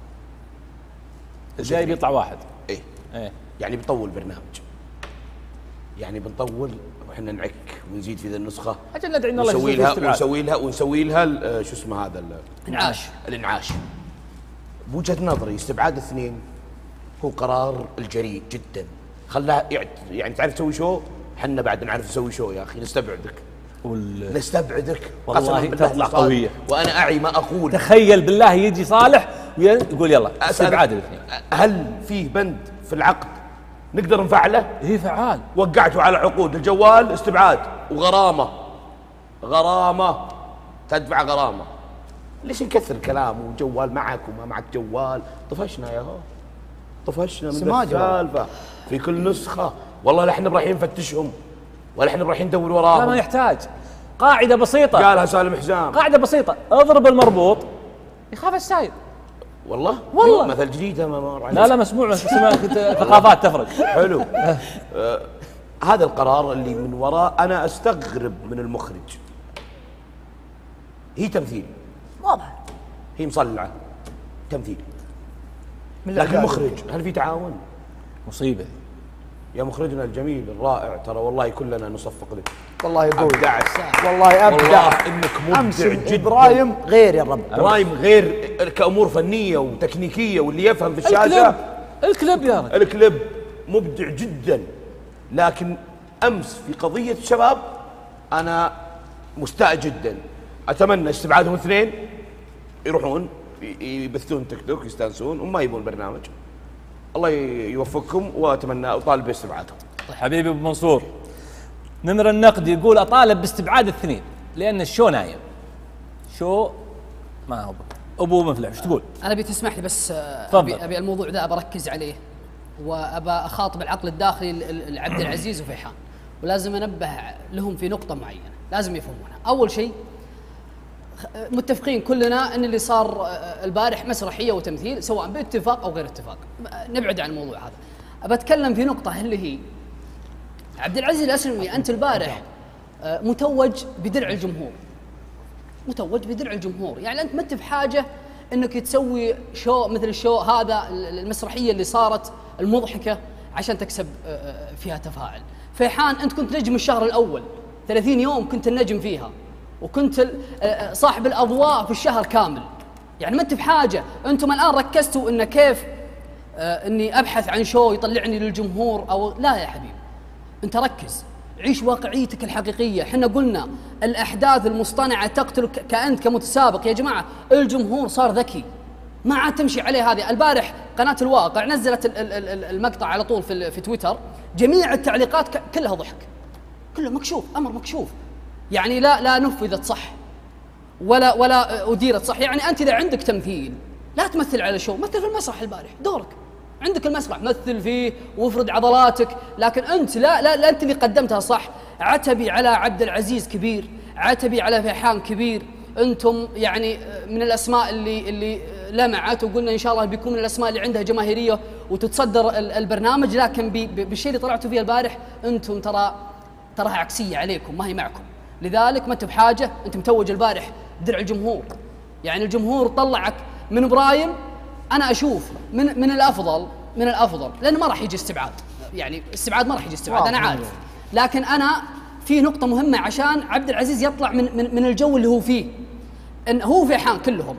الجاي بيطلع واحد. إيه. إيه. يعني بيطول برنامج. يعني بنطول وإحنا نعك ونزيد في ذا النسخة. أجل ندعي إن الله ونسوي لها ونسوي لها ونسوي لها شو اسمه هذا الانعاش. الانعاش. بوجهة نظري استبعاد اثنين هو قرار الجريء جدا. خلاها يعني تعرف تسوي شو؟ حنا بعد نعرف نسوي شو يا اخي، نستبعدك وال... نستبعدك والله تطلع قويه. وانا اعي ما اقول. تخيل بالله يجي صالح ويقول يلا استبعاد الاثنين. هل فيه بند في العقد نقدر نفعله؟ ايه فعال. وقعتوا على عقود الجوال استبعاد وغرامه غرامه تدفع غرامه. ليش نكثر كلام وجوال معك وما معك جوال؟ طفشنا يا هو طفشنا من السالفه في كل نسخه. والله لا احنا رايحين نفتشهم ولا احنا رايحين ندور وراهم. لا ما يحتاج، قاعده بسيطه قالها سالم حزام، قاعده بسيطه، اضرب المربوط يخاف الساير. والله والله مثل جديد ما مر لا لا مسموع، ثقافات تفرق. حلو. آه هذا القرار اللي من وراء انا استغرب من المخرج. هي تمثيل واضح، هي مصلعه تمثيل، لكن مخرج هل في تعاون؟ مصيبه يا مخرجنا الجميل الرائع، ترى والله كلنا نصفق لك. والله قوي أبدعت والله ابدع والله انك مبدع جدا. برايم غير يا رب، برايم غير كامور فنيه وتكنيكيه واللي يفهم في الشاشه. الكليب يا رجل الكليب مبدع جدا، لكن امس في قضيه الشباب انا مستاء جدا. اتمنى استبعادهم اثنين يروحون يبثون تيك توك يستانسون وما يبون برنامج. الله يوفقكم واتمنى اطالب باستبعادهم. حبيبي ابو منصور، نمر النقد يقول اطالب باستبعاد الاثنين لان الشو نايم. شو ما هو ابو مفلح. ايش تقول؟ انا ابي تسمح لي بس ابي ابي الموضوع ذا بركز عليه، وابى اخاطب العقل الداخلي لعبد العزيز وفيحان، ولازم انبه لهم في نقطه معينه لازم يفهمونها. اول شيء متفقين كلنا ان اللي صار البارح مسرحيه وتمثيل سواء باتفاق او غير اتفاق، نبعد عن الموضوع هذا. ابى اتكلم في نقطه اللي هي عبد العزيز الأسلمي، انت البارح متوج بدرع الجمهور، متوج بدرع الجمهور، يعني انت ما انت بحاجه انك تسوي شو مثل الشو هذا المسرحيه اللي صارت المضحكه عشان تكسب فيها تفاعل. فيحان انت كنت نجم الشهر الاول ثلاثين يوم كنت النجم فيها، وكنت صاحب الاضواء في الشهر كامل، يعني ما انت بحاجه. انتم الان ركزتوا ان كيف آه اني ابحث عن شو يطلعني للجمهور او لا. يا حبيبي انت ركز عيش واقعيتك الحقيقيه. احنا قلنا الاحداث المصطنعه تقتلك كأنت كمتسابق. يا جماعه الجمهور صار ذكي، ما عاد تمشي عليه هذه. البارح قناه الواقع نزلت المقطع على طول في في تويتر، جميع التعليقات كلها ضحك، كله مكشوف، امر مكشوف. يعني لا لا نفذت صح ولا ولا اديرت صح. يعني انت اذا عندك تمثيل لا تمثل على شو، مثل في المسرح البارح، دورك عندك المسرح مثل فيه وافرد عضلاتك، لكن انت لا لا لا انت اللي قدمتها صح. عتبي على عبد العزيز كبير، عتبي على فيحان كبير، انتم يعني من الاسماء اللي اللي لمعت وقلنا ان شاء الله بيكون من الاسماء اللي عندها جماهيريه وتتصدر البرنامج، لكن بالشيء اللي طلعتوا فيه البارح انتم ترى تراها عكسيه عليكم، ما هي معكم. لذلك ما انتم بحاجه، انت متوج البارح درع الجمهور. يعني الجمهور طلعك من ابراهيم، انا اشوف من من الافضل من الافضل لانه ما راح يجي استبعاد، يعني استبعاد ما راح يجي استبعاد انا عارف، لكن انا في نقطه مهمه عشان عبد العزيز يطلع من من, من الجو اللي هو فيه. ان هو فيحان كلهم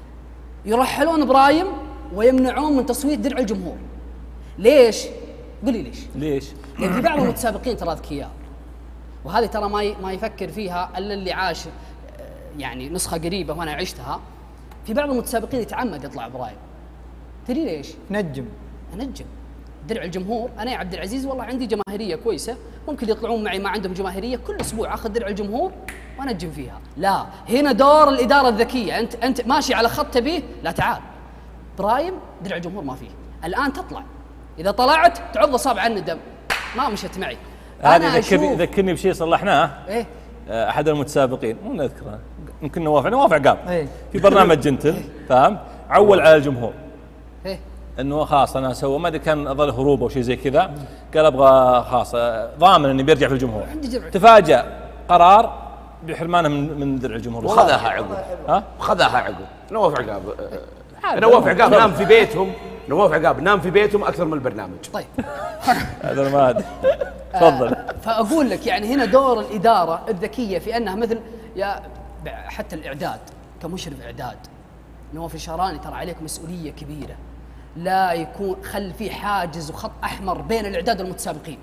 يرحلون ابراهيم ويمنعون من تصويت درع الجمهور. ليش؟ قولي ليش؟ ليش؟ لان في بعض المتسابقين ترى اذكياء، وهذه ترى ما ما يفكر فيها الا اللي عاش يعني نسخه قريبه وانا عشتها. في بعض المتسابقين يتعمد يطلع ابراهيم. تدري ليش؟ نجم انجم درع الجمهور. انا يا عبد العزيز والله عندي جماهيريه كويسه، ممكن يطلعون معي ما عندهم جماهيريه، كل اسبوع اخذ درع الجمهور وانجم فيها. لا، هنا دور الاداره الذكيه. انت انت ماشي على خط تبيه، لا تعال ابراهيم درع الجمهور ما فيه. الان تطلع، اذا طلعت تعض اصابع الندم، ما مشت معي. هذا يذكرني يذكرني بشيء صلحناه. ايه احد المتسابقين مو نذكره، يمكن نواف نواف عقاب إيه؟ في برنامج جنتل فاهم، عول على الجمهور ايه انه خلاص انا اسوي، ما ادري كان اظل هروب او شيء زي كذا، قال ابغى خلاص ضامن اني بيرجع في الجمهور. تفاجأ قرار بحرمانه من من درع الجمهور وخذها عقب. ها؟ خذها عقب نواف عقاب. نواف عقاب نام في بيتهم، نواف عقاب نام في بيتهم اكثر من البرنامج. طيب هذا ما ادري. تفضل. فاقول لك يعني هنا دور الاداره الذكيه في انها مثل يا حتى الاعداد كمشرف اعداد نواف الشهراني، ترى عليك مسؤوليه كبيره. لا يكون خل في حاجز وخط احمر بين الاعداد والمتسابقين.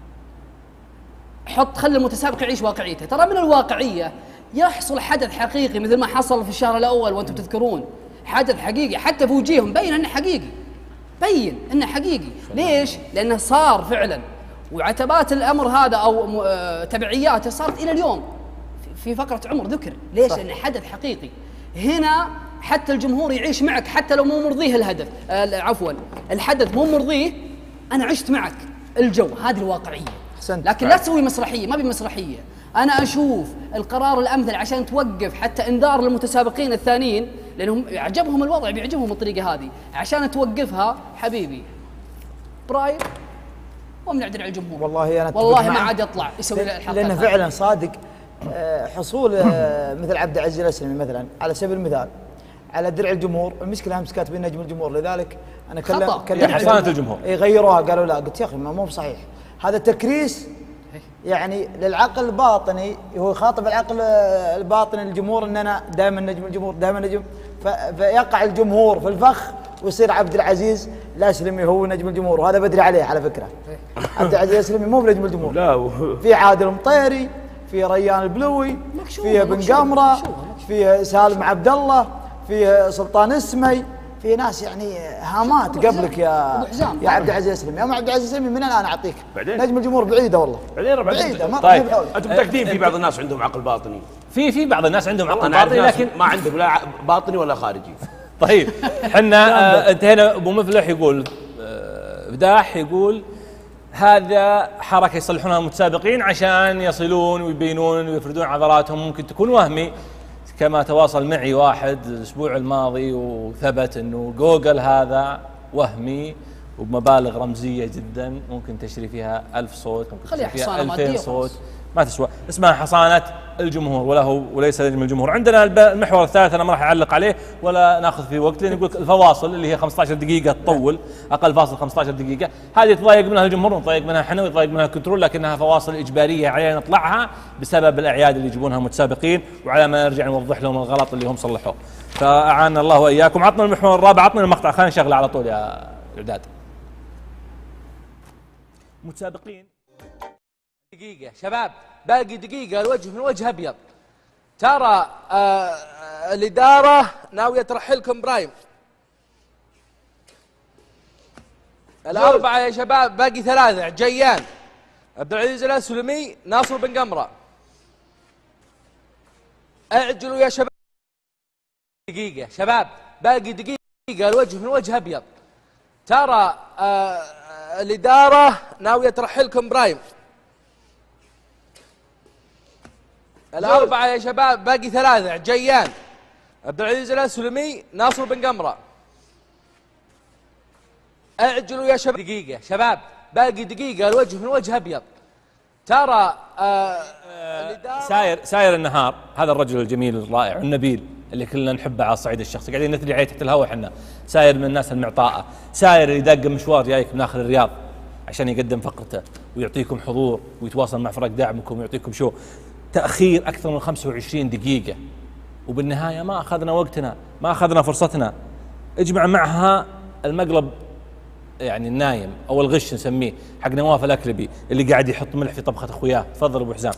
حط خلي المتسابق يعيش واقعيته. ترى من الواقعيه يحصل حدث حقيقي مثل ما حصل في الشهر الاول وانتم تذكرون، حدث حقيقي حتى في وجيههم بين انه حقيقي، بين انه حقيقي. ليش؟ لانه صار فعلا، وعتبات الامر هذا او تبعياته صارت الى اليوم في فقره عمر ذكر. ليش؟ لانه حدث حقيقي. هنا حتى الجمهور يعيش معك حتى لو مو مرضيه الهدف، آه عفوا الحدث مو مرضيه، انا عشت معك الجو. هذه الواقعيه. لكن لا تسوي مسرحيه، ما بمسرحيه. انا اشوف القرار الامثل عشان توقف حتى انذار للمتسابقين الثانيين، لانهم عجبهم الوضع، بيعجبهم الطريقه هذه، عشان توقفها حبيبي برايم ومنع درع الجمهور. والله انا والله ما عاد يطلع يسوي الحلقه، لانه فعلا صادق. حصول مثل عبد العزيز الاسلمي مثلا على سبيل المثال على درع الجمهور، المشكله امس كاتبين نجم الجمهور، لذلك انا كلم كلم حصانه الجمهور يغيروها، قالوا لا. قلت يا اخي ما مو بصحيح، هذا تكريس يعني للعقل الباطني، هو يخاطب العقل الباطني الجمهور ان انا دائما نجم الجمهور دائما نجم، فيقع الجمهور في الفخ ويصير عبد العزيز الاسلمي هو نجم الجمهور، وهذا بدري عليه على فكره. عبد العزيز الاسلمي مو بنجم الجمهور، لا في عادل مطيري، في ريان البلوي، في بن قمره، في سالم عبد الله، في سلطان اسمي، في ناس يعني هامات قبلك يا يا عبد العزيز الاسلمي. يا عبد العزيز الاسلمي من الان اعطيك نجم الجمهور بعيده والله، بعدين بعيده ما طيب انتم متاكدين في بعض الناس عندهم عقل باطني؟ في في بعض الناس عندهم عقل باطني لكن ما عندهم لا باطني ولا خارجي. طيب احنا انتهينا. ابو مفلح يقول بداح يقول هذا حركه يصلحونها المتسابقين عشان يصلون ويبينون ويفردون عضلاتهم، ممكن تكون وهمي كما تواصل معي واحد الاسبوع الماضي وثبت انه جوجل هذا وهمي وبمبالغ رمزيه جدا، ممكن تشتري فيها ألف صوت، ممكن تشتري فيها ألفين صوت، ما تسوى. اسمها حصانه الجمهور وله وليس نجم الجمهور. عندنا المحور الثالث انا ما راح اعلق عليه ولا ناخذ فيه وقت، لان يقول الفواصل اللي هي خمسة عشر دقيقه تطول، اقل فاصل خمسة عشر دقيقه، هذه يتضايق منها الجمهور ونتضايق منها احنا ويتضايق منها الكنترول، لكنها فواصل اجباريه علينا نطلعها بسبب الاعياد اللي يجيبونها المتسابقين، وعلى ما نرجع نوضح لهم الغلط اللي هم صلحوه. فاعانا الله واياكم. عطنا المحور الرابع، عطنا المقطع، خلينا نشغله على طول يا اعداد. متسابقين دقيقة شباب، باقي دقيقة الوجه من وجه أبيض. ترى آه الإدارة ناوية ترحلكم برايم. الأربعة يا شباب، باقي ثلاثة. جيان، عبد العزيز الأسلمي، ناصر بن قمرة. اعجلوا يا شباب. دقيقة شباب، باقي دقيقة الوجه من وجه أبيض. ترى آه الإدارة ناوية ترحلكم برايم. الأربعة يا شباب، باقي ثلاثة. جيان، عبد العزيز الأسلمي، ناصر بن قمرة. اعجلوا يا شباب. دقيقة شباب، باقي دقيقة الوجه من وجه أبيض. ترى آه آه ساير ساير النهار، هذا الرجل الجميل الرائع النبيل اللي كلنا نحبه على الصعيد الشخصي، قاعدين نثري عليه تحت الهواء احنا. ساير من الناس المعطاءة، ساير يدق مشوار جايك من آخر الرياض عشان يقدم فقرته ويعطيكم حضور ويتواصل مع فرق دعمكم ويعطيكم شو. تأخير أكثر من خمسة وعشرين دقيقة، وبالنهاية ما أخذنا وقتنا، ما أخذنا فرصتنا. اجمع معها المقلب يعني النايم أو الغش نسميه حق نواف الأكلبي اللي قاعد يحط ملح في طبخة أخوياه. تفضل أبو حزام.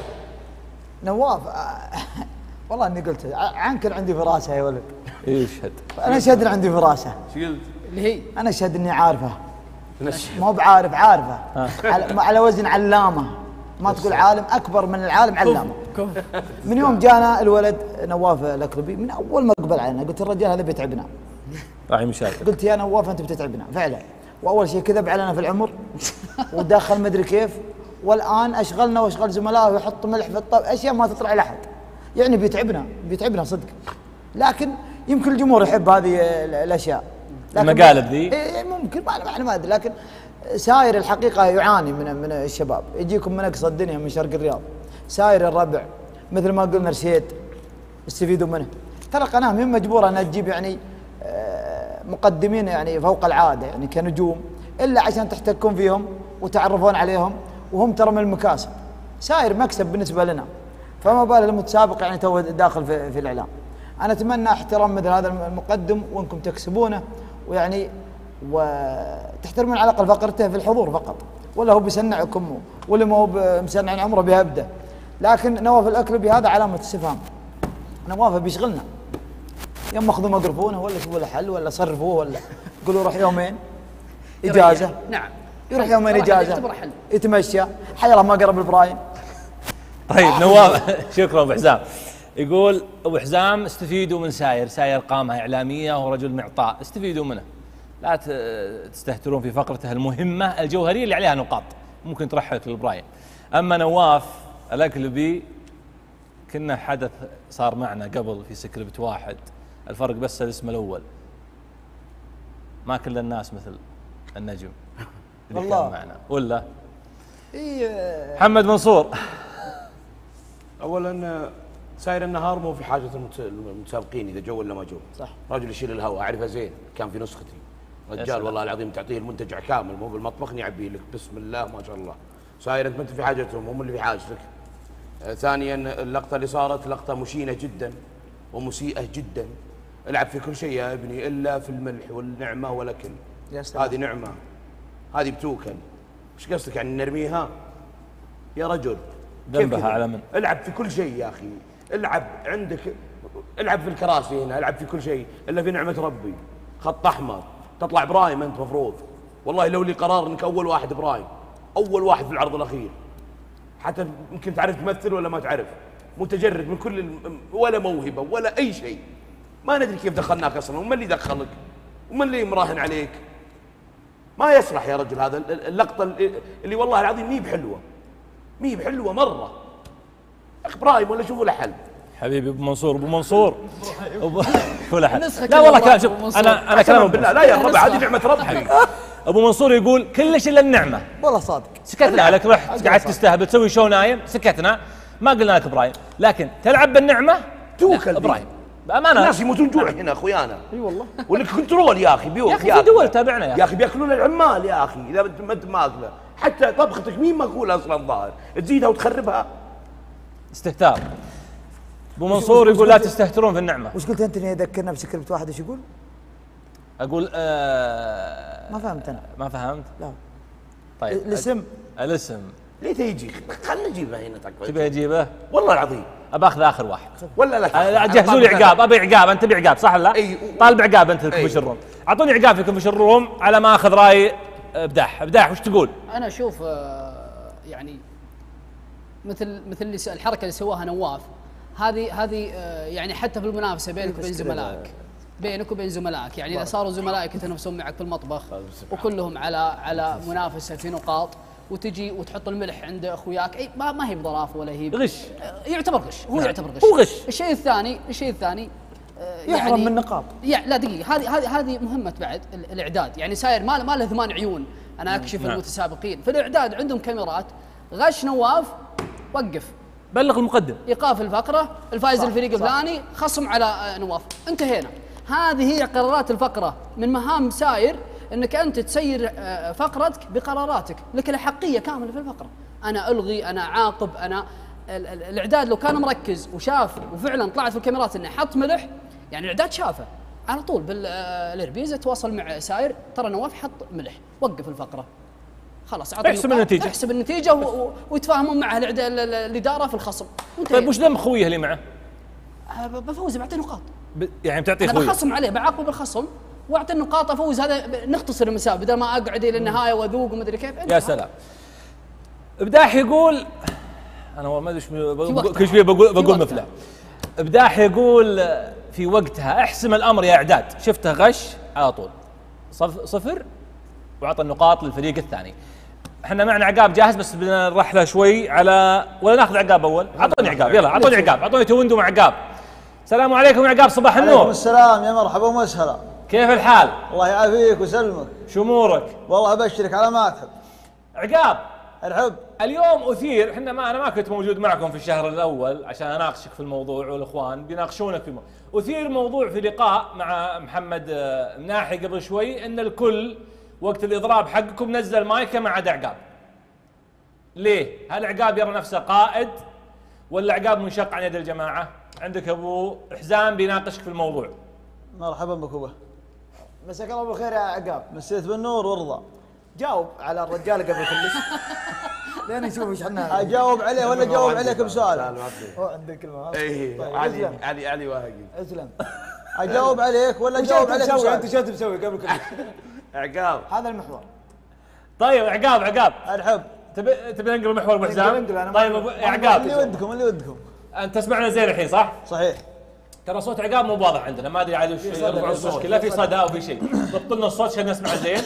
نواف آه والله إني قلت عنك عندي فراسة يا ولد. إيه اشهد. أنا أشهد إن عندي فراسة. شو قلت؟ اللي هي أنا أشهد إني عارفة. مو بعارف، عارفة. على, على وزن علامة. ما تقول عالم، أكبر من العالم علامة. من يوم جانا الولد نواف الأكلبي، من أول ما قبل علينا قلت الرجال هذا بيتعبنا. راعي مشاكل. قلت يا نواف أنت بتتعبنا فعلا. وأول شيء كذب علينا في العمر ودخل مدري كيف، والآن أشغلنا وأشغل زملائه ويحط ملح في الطب، أشياء ما تطلع لأحد. يعني بيتعبنا بيتعبنا صدق. لكن يمكن الجمهور يحب هذه الأشياء. المقالب ذي إيه ممكن، ما أنا ما أدري. لكن ساير الحقيقة يعاني من من الشباب، يجيكم من أقصى الدنيا من شرق الرياض. ساير الربع مثل ما قلنا رشيد استفيدوا منه. ترى القناة مين مجبورة أنها تجيب يعني مقدمين يعني فوق العادة يعني كنجوم، إلا عشان تحتكون فيهم وتعرفون عليهم، وهم ترى من المكاسب. ساير مكسب بالنسبة لنا، فما بال المتسابق يعني تو داخل في, في الإعلام. أنا أتمنى احترام مثل هذا المقدم وأنكم تكسبونه، ويعني وتحترمون على الأقل فقرته في الحضور فقط، ولا هو بيسنعكم ولا ما هو مسنع عمره بهبده. لكن نواف الأكلبي هذا علامة استفهام. نواف بيشغلنا، يوم اخذوا مقرفونه ولا شوفوا له حل ولا صرفوه ولا قولوا روح يومين اجازه. نعم يروح يومين اجازه يتمشى. حي الله ما قرب البرايم. طيب نواف شكرا ابو حزام. يقول ابو حزام استفيدوا من ساير، ساير قامه اعلاميه ورجل معطاء، استفيدوا منه، لا تستهترون في فقرته المهمه الجوهريه اللي عليها نقاط ممكن ترحلك للبرايم. اما نواف الأكلبي كنا حدث صار معنا قبل في سكريبت واحد، الفرق بس الاسم الاول، ما كل الناس مثل النجم اللي والله كان معنا ولا إيه. محمد منصور، اولا ساير النهار مو في حاجه المتسابقين اذا جو ولا ما جو. صح. رجل يشيل الهواء، اعرفه زين، كان في نسختي رجال والله العظيم، تعطيه المنتجع كامل مو بالمطبخ يعبي لك بسم الله ما شاء الله. ساير انت ما انت في حاجتهم، هم اللي في حاجتك. آه ثانيا اللقطه اللي صارت لقطه مشينه جدا ومسيئه جدا. العب في كل شيء يا ابني الا في الملح والنعمه والاكل. هذه نعمه، هذه بتوكل. ايش قصدك يعني نرميها؟ يا رجل ذنبها على من؟ العب في كل شيء يا اخي، العب عندك، العب في الكراسي هنا، العب في كل شيء الا في نعمه ربي. خط احمر، تطلع برايم انت مفروض. والله لو لي قرار انك اول واحد برايم، اول واحد في العرض الاخير. حتى يمكن تعرف تمثل ولا ما تعرف، متجرد من كل الم... ولا موهبه ولا اي شيء. ما ندري كيف دخلناك اصلا، ومن اللي دخلك؟ ومن اللي مراهن عليك؟ ما يصلح يا رجل هذا اللقطه اللي, اللي والله العظيم مي بحلوه، مي بحلوه مره. اخ برايم ولا شوفوا له حل. حبيبي ابو منصور، ابو منصور ولا حل. لا والله كلام، شوف انا انا كلام بالله لا يا ربع هذه نعمه ربي. ابو منصور يقول كلش الا النعمه. والله صادق. سكتنا لك، رحت قعدت تستهبل تسوي شو نايم، سكتنا ما قلنا لك ابراهيم، لكن تلعب بالنعمه توكل ابراهيم بامانه. الناس يموتون جوع هنا اخويانا. اي والله. ولك كنترول يا اخي، يا اخي في دول تابعنا يا اخي. يا اخي بياكلون العمال يا اخي اذا ما انت ماكله، حتى طبختك مين ماكوله اصلا الظاهر، تزيدها وتخربها. استهتار. ابو منصور يقول لا تستهترون في النعمه. وش قلت انت؟ يذكرنا بسكريبت واحد، ايش يقول؟ اقول آه ما فهمت انا. ما فهمت؟ لا. طيب الاسم الاسم ليه تيجي؟ خلنا نجيبه هنا تقعد. تبي اجيبه؟ والله العظيم. ابى اخذ اخر واحد. ولا لا؟ جهزوا لي عقاب، ابي عقاب، انت تبي عقاب صح ولا لا؟ اي. طالب عقاب انت في كفش الروم، اعطوني عقاب في كفش الروم على ما اخذ راي ابداح، ابداح وش تقول؟ انا اشوف آه يعني مثل مثل اللي س- الحركه اللي سواها نواف، هذه هذه آه يعني حتى في المنافسه بينك وبين زملائك، بينك وبين زملائك، يعني اذا صاروا زملائك يتنافسون معك في المطبخ وكلهم على على منافسه في نقاط، وتجي وتحط الملح عند اخوياك، اي ما, ما هي بظرافه ولا هي غش، يعتبر غش، هو نعم. يعتبر غش. هو غش. الشيء الثاني الشيء الثاني آه يحرم يعني من نقاط. يعني لا دقيقه، هذه هذه هذه مهمه بعد ال- الاعداد، يعني ساير ما ما له ثمان عيون انا اكشف نعم. المتسابقين، في الاعداد عندهم كاميرات، غش نواف وقف، بلغ المقدم، ايقاف الفقره، الفائز الفريق الفلاني، خصم على آه، نواف، انتهينا. هذه هي قرارات الفقره، من مهام ساير انك انت تسير آه، فقرتك بقراراتك، لك الحقيه كامله في الفقره، انا الغي، انا عاقب، انا ال- ال- الاعداد لو كان مركز وشاف وفعلا طلعت في الكاميرات انه حط ملح، يعني الاعداد شافه على طول بالاربيزه تواصل مع ساير، ترى نواف حط ملح، وقف الفقره خلاص، اعطي احسب النقاط، النتيجة. احسب النتيجه و- و- ويتفاهمون معه الإعدا- ال- ال- الاداره في الخصم. طيب وش ذنب خويه اللي معه؟ أه، ب- بفوز بعطيه نقاط، ب... يعني بتعطيه انا خويه؟ بخصم عليه، بعاقب الخصم واعطي النقاط، افوز، هذا ب- نختصر المسافه بدل ما اقعد الى النهايه واذوق ومدري كيف. يا سلام. ابداح يقول، انا والله ما ادري ايش بقول- وقتها. كل شويه بقول في بقول وقتها. مفلع. ابداح يقول في وقتها احسم الامر يا اعداد، شفته غش على طول صف صفر وعطى النقاط للفريق الثاني. احنا معنا عقاب جاهز بس بدنا نرحله شوي على، ولا ناخذ عقاب اول؟ اعطوني عقاب، يلا اعطوني عقاب، اعطوني تويندو مع عقاب. السلام عليكم يا عقاب، صباح عليكم النور. السلام، يا مرحبا ومسهلا. كيف الحال؟ الله يعافيك ويسلمك. شو امورك؟ والله ابشرك على ما تحب. عقاب، الحب. اليوم اثير، احنا ما انا ما كنت موجود معكم في الشهر الاول عشان اناقشك في الموضوع، والاخوان بيناقشونك في الموضوع. اثير موضوع في لقاء مع محمد آه، مناحي قبل شوي ان الكل وقت الاضراب حقكم نزل مايكه ما عدا عقاب. ليه؟ هل عقاب يرى نفسه قائد ولا عقاب منشق عن يد الجماعه؟ عندك ابو حزام بيناقشك في الموضوع. مرحبا بك ابو. مساك الله بالخير يا عقاب. مسيت بالنور وارضى. جاوب على الرجال قبل كل شيء. لين نشوف ايش احنا. اجاوب عليه ولا اجاوب عليك بسؤال؟ هو عندك كلمه. اي طيب، علي اسلم. علي علي واهقي. اسلم. اجاوب عليك ولا وش اجاوب انت عليك مسوي؟ انت بسؤال؟ شو تسوي قبل كل شيء؟ عقاب هذا المحور. طيب عقاب عقاب الحب. تبي تبي ننقل المحور ابو حزام؟ ننقل، أنا ما- طيب أبو- يا عقاب اللي ودكم اللي ودكم. انت تسمعنا زين الحين صح؟ صحيح. ترى صوت عقاب مو واضح عندنا، ما ادري عاد وش يرفع الصوت كله، في صدى او في شيء، ضبط لنا الصوت عشان نسمع زين.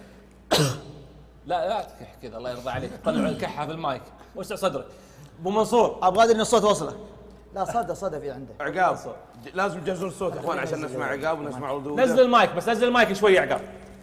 لا لا تكح كذا الله يرضى عليك، طلع الكحه في المايك، وسع صدرك. ابو منصور ابغى ادري ان الصوت وصلك. لا صدى صدى في عنده. عقاب ج- لازم تجهزون الصوت يا اخوان عشان نسمع عقاب ونسمع ردوده. نزل المايك، بس نزل المايك شوي يا عقاب.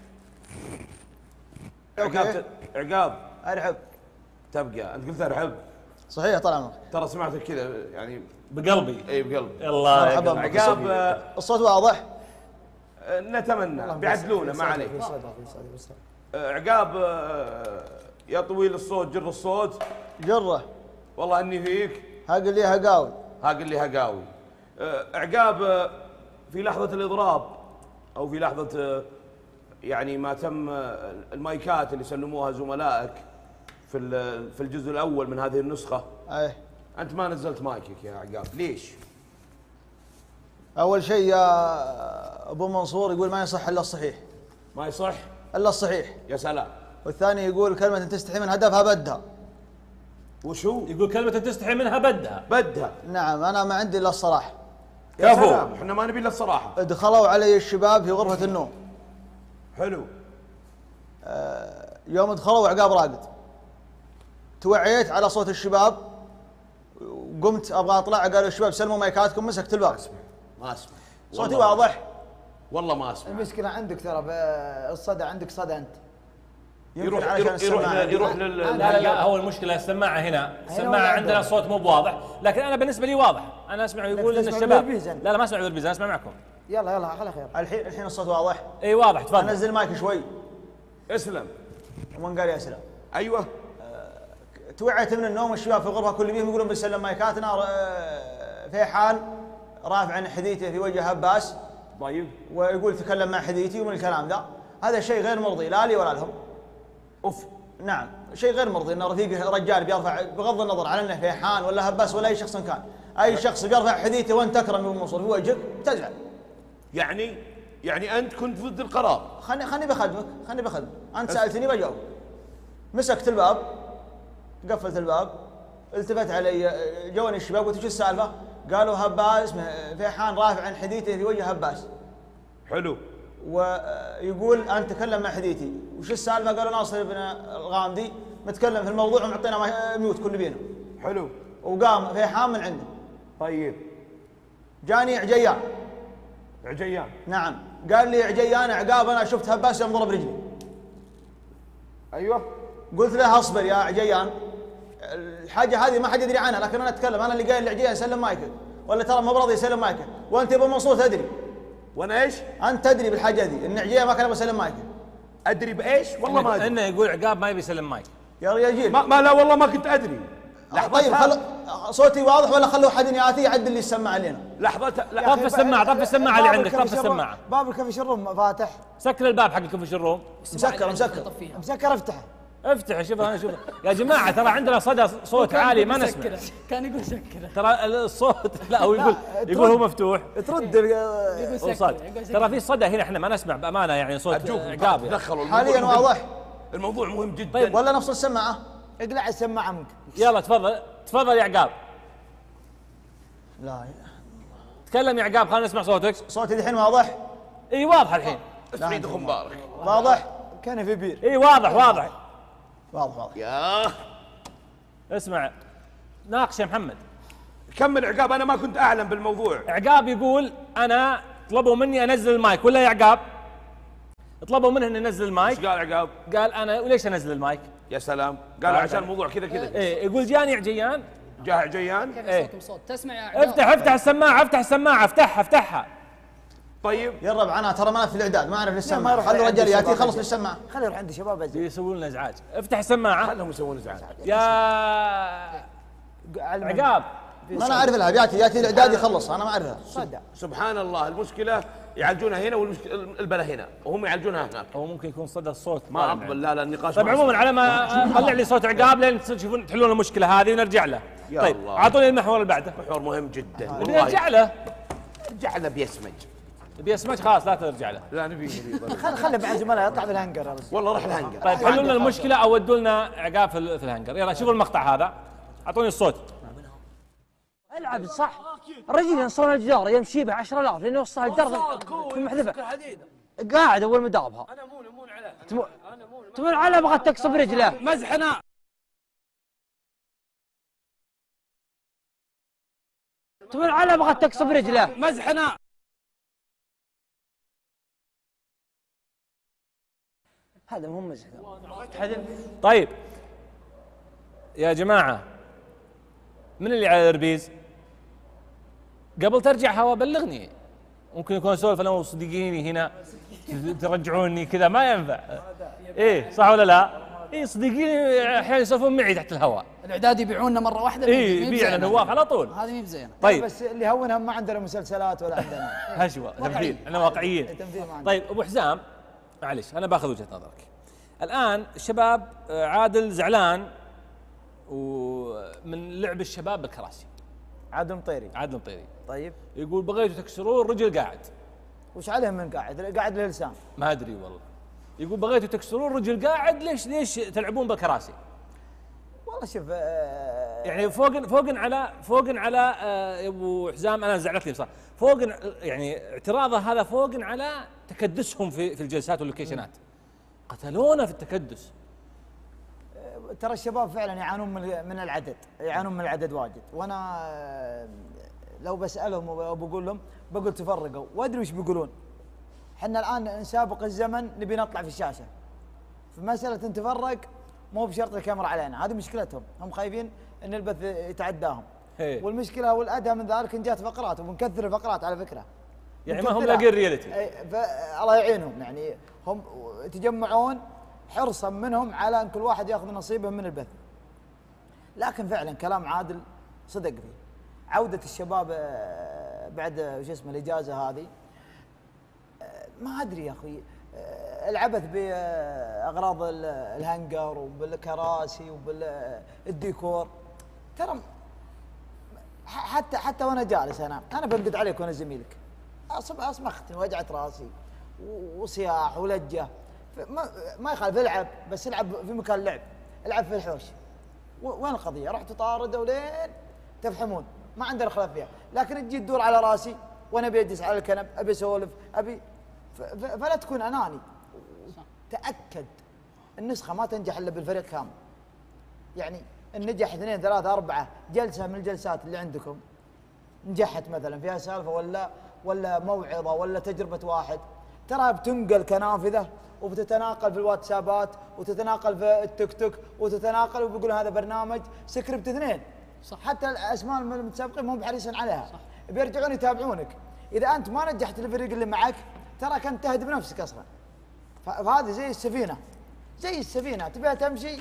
عقاب ت- عقاب ارحب. تبقى انت قلت ارحب، صحيح طال عمرك. ترى سمعتك كذا يعني بقلبي. اي بقلبي. الله مرحبا يقلبك. بك. عقاب آه، الصوت واضح؟ آه، نتمنى بيعدلونه ما عليك. في صدى في صدى في صدى. آه، عقاب آه، يا طويل الصوت جر الصوت، جره. والله اني فيك هاق لي هقاوي. هاقل لي هقاوي. آه، عقاب آه، في لحظة الإضراب أو في لحظة آه، يعني ما تم آه، المايكات اللي سلموها زملائك في ال- في الجزء الأول من هذه النسخة، ايه. أنت ما نزلت مايكك يا عقاب، ليش؟ اول شيء يا ابو منصور يقول ما يصح الا الصحيح. ما يصح؟ الا الصحيح. يا سلام. والثاني يقول كلمه تستحي من هدفها بدها. وشو؟ يقول كلمة تستحي منها بدها. بدها. نعم انا ما عندي الا الصراحه. يا سلام، احنا ما نبي الا الصراحة. دخلوا علي الشباب في غرفه النوم. حلو. آه يوم دخلوا عقاب راقد. توعيت على صوت الشباب وقمت ابغى اطلع، قالوا الشباب سلموا مايكاتكم، مسكت الباب. ما اسمع. صوتي والله ما واضح. أسمع. والله ما اسمع. المشكلة عندك ترى الصدى، عندك صدى انت. يروح علشان يروح يروح, السماعة. يروح لل لا لا لا هو المشكلة السماعة هنا، السماعة ولا عندنا عندهم؟ صوت مو بواضح، لكن أنا بالنسبة لي واضح، أنا أسمع يقول إن تسمع الشباب. بالبيز أنت. لا لا ما أسمع بالبيز، أنا أسمع معكم. يلا يلا خلي خير. الحين الحين الصوت واضح. إي واضح تفضل. انزل المايك شوي. اسلم. ومن قال يا سلام. ايوه. توعيت من النوم والشباب في الغرفه كل بيهم يقولون بنسلم مايكاتنا. آه، فيحان رافع حديثه في وجه عباس. طيب. ويقول تكلم مع حديثي ومن الكلام ذا، هذا شيء غير مرضي لا لي ولا لهم. اوف. نعم شيء غير مرضي ان رفيقه رجال بيرفع بغض النظر على انه فيحان ولا هباس ولا اي شخص كان، اي شخص بيرفع حديثه وانت تكرم ومنصور في وجهك تزعل. يعني يعني انت كنت ضد القرار. خلني خلني بخدمك خلني بخدمك، انت سالتني بجاوب. مسكت الباب، قفلت الباب، التفت علي جوني الشباب قلت شو السالفه؟ قالوا هباس فيحان رافع عن حديثه في وجه هباس. حلو. ويقول انت تكلم مع حديثي، وش السالفه؟ قالوا ناصر بن الغامدي متكلم في الموضوع ومعطينا ميوت كل بينا. حلو. وقام فيحان من عنده. طيب. جاني عجيان. عجيان. نعم، قال لي عجيان عقاب انا شفت هباس يوم ضرب رجلي. ايوه. قلت له اصبر يا عجيان، الحاجه هذه ما حد يدري عنها، لكن انا اتكلم، انا اللي قايل لعجيان سلم مايكه، ولا ترى ما براضي يسلم مايكه، وانت يا ابو منصور تدري. وانا ايش؟ انت تدري بالحاجه دي ان عجيان ما كان يبغى يسلم مايكه. ادري بايش؟ والله ما ادري. انه يقول عقاب ما يبي يسلم مايك. يا رجال ما, ما لا والله ما كنت ادري. طيب خل... صوتي واضح ولا خلوا حد ياتي يعدل لي السماعه علينا؟ لحظه. طف السماعه، طف السماعه اللي عندك، طف السماعه. باب الكفش الروم فاتح. سكر الباب حق الكفش الروم. مسكر مسكر مسكر افتحه. افتح. شوف انا شوف يا جماعه ترى عندنا صدى صوت عالي ما نسمع. كان يقول سكره. ترى الصوت لا هو يقول يقول هو مفتوح. ترد يقول سكره. ترى في صدى هنا احنا ما نسمع بامانه يعني صوت عقاب. دخلوا حاليا واضح. الموضوع مهم جدا. طيب ولا نفس السماعه؟ اقلع السماعه منك. يلا تفضل تفضل يا عقاب. لا تكلم يا عقاب خلينا نسمع صوتك. صوتي الحين واضح؟ اي واضح الحين. عيدكم مبارك. واضح؟ كان في بير. اي واضح واضح واضح واضح. يا اسمع ناقش يا محمد. كمل عقاب، انا ما كنت اعلم بالموضوع. عقاب يقول انا طلبوا مني انزل المايك ولا يا عقاب؟ طلبوا منه انه ينزل المايك. ايش قال عقاب؟ قال انا وليش انزل المايك؟ يا سلام، قالوا عشان الموضوع كذا كذا. ايه يقول جاني عجيان. جاء عجيان. ايه صوت تسمع يا عقاب. افتح افتح السماعه افتح السماعه افتحها افتحها. طيب يا رب انا ترى ما في الاعداد ما اعرف السماعه. خلوا الرجال ياتي يخلص للسماعه. خلي يروح عند شباب ازين يسوون لنا ازعاج. افتح السماعه. خلهم يسوون ازعاج. يا عقاب ما انا اعرف لها ياتي ياتي الاعداد يخلص انا ما اعرفها. صدق سبحان الله، المشكله يعالجونها هنا والبلا هنا وهم يعالجونها هناك. او ممكن يكون صدى الصوت ما اقبل. لا لا النقاش. طيب عموما على ما طلع لي صوت عقاب لين تشوفون تحلون المشكله هذه ونرجع له. طيب اعطوني المحور اللي بعده. محور مهم جدا. نرجع له. رجع له بيسمج. بيسمج خلاص لا ترجع له. لا نبي خل خلي مع الزملاء يطلع في الهنجر. والله راح الهنجر. طيب حلوا لنا المشكله او ودوا لنا عقاب في, في الهنجر. يلا شوفوا المقطع هذا. اعطوني الصوت. العب صح. الرجل ينصرون الجدار يمشي به عشرة آلاف لانه وصل الجدار في محذفه. قاعد اول ما دابها. انا مون مون على. تمون على بغت تقصف رجله. مزحنا. تمون على بغت تقصف رجله. مزحنا. هذا مو مزح. طيب يا جماعه من اللي على الربيز؟ قبل ترجع هوا بلغني. ممكن يكون اسولف انا وصديقيني هنا ترجعوني كذا ما ينفع. ايه صح ولا لا؟ ايه صديقيني احيانا يسولفون معي تحت الهواء. الاعداد يبيعوننا مره واحده. ايه يبيعنا نواف على طول. هذه مي بزينه. طيب بس اللي هونها ما عندنا مسلسلات ولا عندنا هشوه تمثيل. احنا واقعيين. طيب ابو حزام معلش انا باخذ وجهه نظرك. الان الشباب عادل زعلان ومن لعب الشباب بالكراسي. عادل مطيري. عادل مطيري طيب يقول بغيتوا تكسروه الرجل قاعد. وش عليهم من قاعد؟ قاعد له لسان. ما ادري والله. يقول بغيتوا تكسروه الرجل قاعد ليش ليش تلعبون بالكراسي؟ والله شوف آه يعني فوق فوق على فوق على آه ابو حزام انا زعلت لي بصراحه فوق يعني اعتراضه هذا فوق على تكدسهم في في الجلسات واللوكيشنات. قتلونا في التكدس. ترى الشباب فعلا يعانون من من العدد، يعانون من العدد واجد، وانا لو بسالهم وبقول لهم بقول تفرقوا وادري وش بيقولون. احنا الان نسابق الزمن نبي نطلع في الشاشه. في مساله نتفرق مو بشرط الكاميرا علينا، هذه مشكلتهم، هم خايفين ان البث يتعداهم. هي. والمشكله والادهى من ذلك ان جات فقرات وبنكثر الفقرات على فكره. يعني ما هم لاقين الرياليتي. الله يعينهم يعني هم يتجمعون حرصا منهم على ان كل واحد ياخذ نصيبه من البث. لكن فعلا كلام عادل صدق فيه. عوده الشباب بعد شو اسمه الاجازه هذه ما ادري يا اخوي العبث باغراض الهنجر وبالكراسي وبالديكور ترى حتى حتى وانا جالس انا انا بنقد عليك وانا زميلك اصمختني وجعت راسي وصياح ولجه ما, ما يخالف العب بس العب في مكان لعب العب في الحوش وين القضيه؟ رحت طارد ولين تفهمون ما عندنا خلاف فيها لكن تجي تدور على راسي وانا ابي اجلس على الكنب ابي اسولف ابي فلا تكون اناني. تاكد النسخه ما تنجح الا بالفريق كامل يعني ان نجح اثنين ثلاثه اربعه جلسه من الجلسات اللي عندكم نجحت مثلا فيها سالفه ولا ولا موعظه ولا تجربه واحد ترى بتنقل كنافذه وبتتناقل في الواتسابات وتتناقل في التيك توك وتتناقل وبيقولون هذا برنامج سكريبت اثنين صح. حتى الاسماء المتسابقين ما هم بحريصين عليها صح. بيرجعون يتابعونك اذا انت ما نجحت الفريق اللي معك ترى كنت تهدم نفسك اصلا. فهذه زي السفينه زي السفينه تبيها تمشي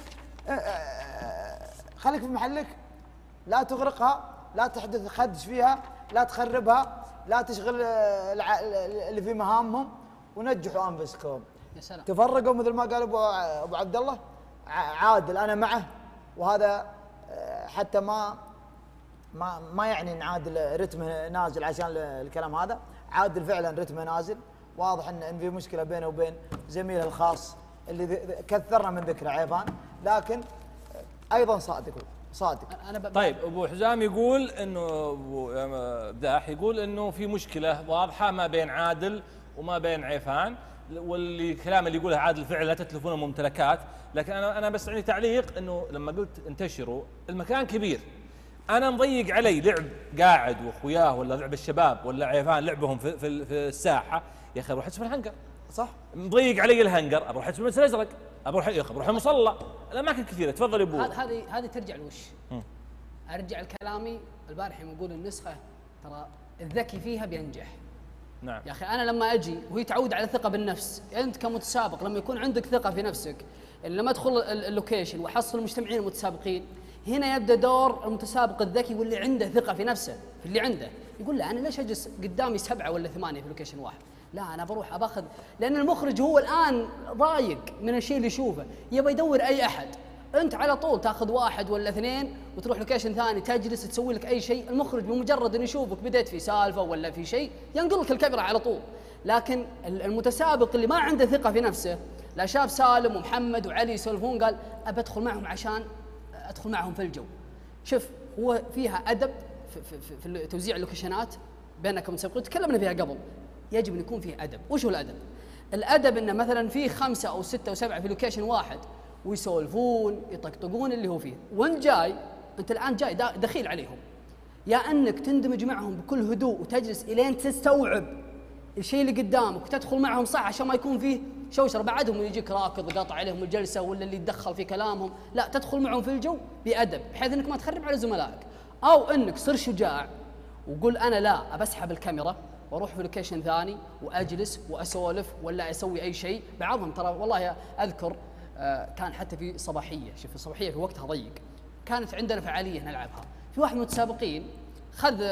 خليك في محلك لا تغرقها لا تحدث خدش فيها لا تخربها لا تشغل اللي في مهامهم ونجحوا انفسكم. يا سلام. تفرقوا مثل ما قال ابو ابو عبد الله عادل انا معه وهذا حتى ما ما ما يعني ان عادل رتمه نازل عشان الكلام هذا عادل فعلا رتمه نازل واضح ان ان في مشكله بينه وبين زميله الخاص اللي كثرنا من ذكره عيفان لكن ايضا صادق صادق. أنا طيب ابو حزام يقول انه ابو بداح يقول انه في مشكله واضحه ما بين عادل وما بين عيفان واللي الكلام اللي يقوله عادل فعلا لا تتلفون الممتلكات لكن انا انا بس عندي تعليق انه لما قلت انتشروا المكان كبير انا مضيق علي لعب قاعد واخوياه ولا لعب الشباب ولا عيفان لعبهم في في, في الساحه يا اخي اروح ادش في الهنجر صح مضيق علي الهنجر اروح ادش في المسجد الازرق اروح يا اخي اروح المصلى الاماكن كثيره تفضل يا ابو. هذه هذه ترجع لوش؟ ارجع لكلامي البارح يوم اقول النسخه ترى الذكي فيها بينجح. نعم يا اخي انا لما اجي وهي تعود على الثقه بالنفس انت كمتسابق لما يكون عندك ثقه في نفسك لما ادخل اللوكيشن واحصل المجتمعين المتسابقين هنا يبدا دور المتسابق الذكي واللي عنده ثقه في نفسه في اللي عنده يقول لا انا ليش اجلس قدامي سبعه ولا ثمانيه في لوكيشن واحد لا انا بروح باخذ لان المخرج هو الان ضايق من الشيء اللي يشوفه يبغى يدور اي احد انت على طول تاخذ واحد ولا اثنين وتروح لوكيشن ثاني تجلس تسوي لك اي شيء المخرج بمجرد انه يشوفك بديت في سالفه ولا في شيء ينقل لك الكاميرا على طول. لكن المتسابق اللي ما عنده ثقه في نفسه لا شاب سالم ومحمد وعلي يسولفون قال ابى ادخل معهم عشان ادخل معهم في الجو. شوف هو فيها ادب في, في, في, في توزيع اللوكيشنات بيننا كمتسابقين تكلمنا فيها قبل يجب ان يكون فيه ادب. وش هو الادب؟ الادب انه مثلا في خمسه او سته او سبعه في لوكيشن واحد ويسولفون يطقطقون اللي هو فيه وانت جاي انت الان جاي دخيل عليهم يا انك تندمج معهم بكل هدوء وتجلس الين تستوعب الشيء اللي قدامك وتدخل معهم صح عشان ما يكون فيه شوشره بعدهم يجيك راكض قاطع عليهم الجلسه ولا اللي يتدخل في كلامهم لا تدخل معهم في الجو بادب بحيث انك ما تخرب على زملائك او انك صر شجاع وقول انا لا بسحب الكاميرا واروح في لوكيشن ثاني واجلس واسولف ولا اسوي اي شيء. بعضهم ترى والله اذكر آه كان حتى في صباحيه شوف الصباحيه في وقتها ضيق كانت عندنا فعاليه نلعبها في واحد من المتسابقين خذ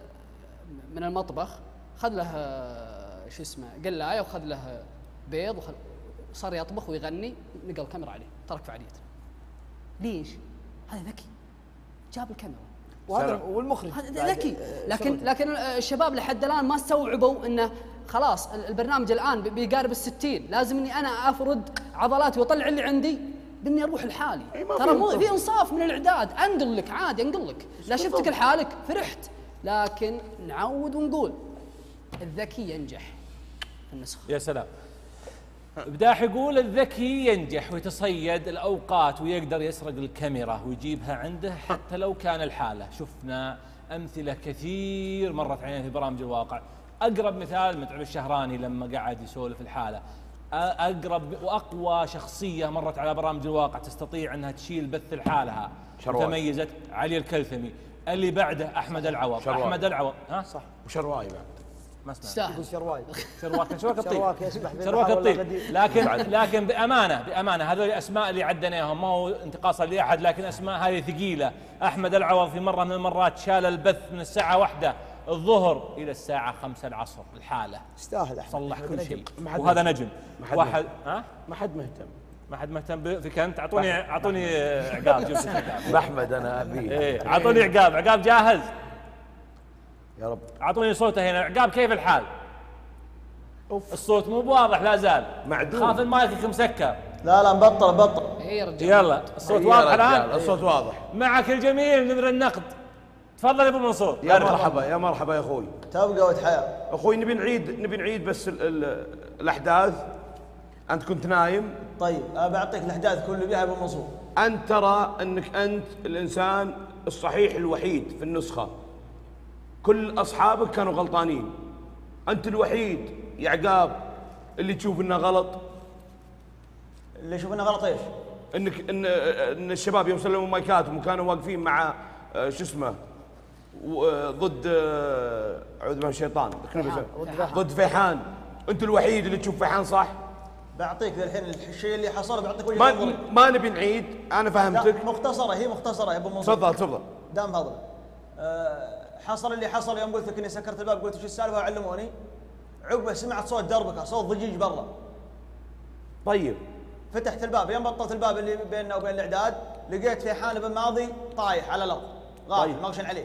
من المطبخ خذ له آه شو اسمه قلايه وخذ له بيض وصار يطبخ ويغني نقل الكاميرا عليه ترك فعاليته. ليش؟ هذا ذكي جاب الكاميرا وهذا والمخرج هذا ذكي لكن لكن الشباب لحد الان ما استوعبوا انه خلاص البرنامج الان بيقارب الستين لازم اني انا افرد عضلاتي واطلع اللي عندي باني اروح لحالي ترى مو في انصاف من الاعداد انقل لك عادي انقل لك لا شفتك لحالك فرحت لكن نعود ونقول الذكي ينجح في النسخ. يا سلام. بداح يقول الذكي ينجح ويتصيد الأوقات ويقدر يسرق الكاميرا ويجيبها عنده حتى لو كان الحالة. شفنا أمثلة كثير مرت علينا في برامج الواقع. أقرب مثال متعب الشهراني لما قعد يسولف الحالة. أقرب وأقوى شخصية مرت على برامج الواقع تستطيع أنها تشيل بث الحالة تميزت علي الكلثمي. اللي بعده أحمد العوض. شرواي. أحمد العوض ها صح وشرواي بعد ما سمعت يقول شرواي شرواك شرواك الطيب شرواك يسبح شرواك الطيب لكن لكن بامانه بامانه هذول الاسماء اللي عدناهم ما هو انتقاصا لاحد لكن اسماء هذه ثقيله. احمد العوض في مره من المرات شال البث من الساعه واحدة الظهر الى الساعه خمسة العصر الحاله يستاهل احمد صلح كل شيء ما حد وهذا مهتم. نجم ما حد واحد مهتم. ها ما حد مهتم ما حد مهتم ب- فيك انت اعطوني اعطوني عقاب جبت عقاب باحمد انا ابيه ايه اعطوني عقاب عقاب جاهز يا رب اعطوني صوته هنا عقاب كيف الحال؟ أوف. الصوت مو بواضح لا زال معدوم خاف المايك مسكر لا لا مبطل مبطل اي يا رجال يلا الصوت يا واضح رجال، الان الصوت واضح معك الجميل نمر النقد تفضل يا ابو منصور يا مرحبا يا مرحبا يا اخوي تبقى وتحيا اخوي نبي نعيد نبي نعيد بس ال ال الاحداث انت كنت نايم طيب أنا بعطيك الاحداث كل اللي بيها ابو منصور. انت ترى انك انت الانسان الصحيح الوحيد في النسخه كل اصحابك كانوا غلطانين انت الوحيد يا عقاب اللي تشوف انه غلط اللي يشوف انه غلط ايش؟ انك ان ان الشباب يوم سلموا مايكاتهم وكانوا واقفين مع آه، شو اسمه و- آه، ضد آه، اعوذ بالله من الشيطان ضد فيحان انت الوحيد اللي تشوف فيحان صح بعطيك الحين الشيء اللي حصل بعطيك وجهه ما نظري. ما نبي نعيد انا فهمتك لا، مختصره هي مختصره يا ابو منصور. تفضل تفضل دام فضلك. أه حصل اللي حصل يوم قلت لك اني سكرت الباب قلت شو السالفه وعلموني. عقبه سمعت صوت دربكه صوت ضجيج برا. طيب فتحت الباب يوم بطلت الباب اللي بيننا وبين الاعداد لقيت فيحان بن ماضي طايح على الارض غافل طيب. مغشن عليه.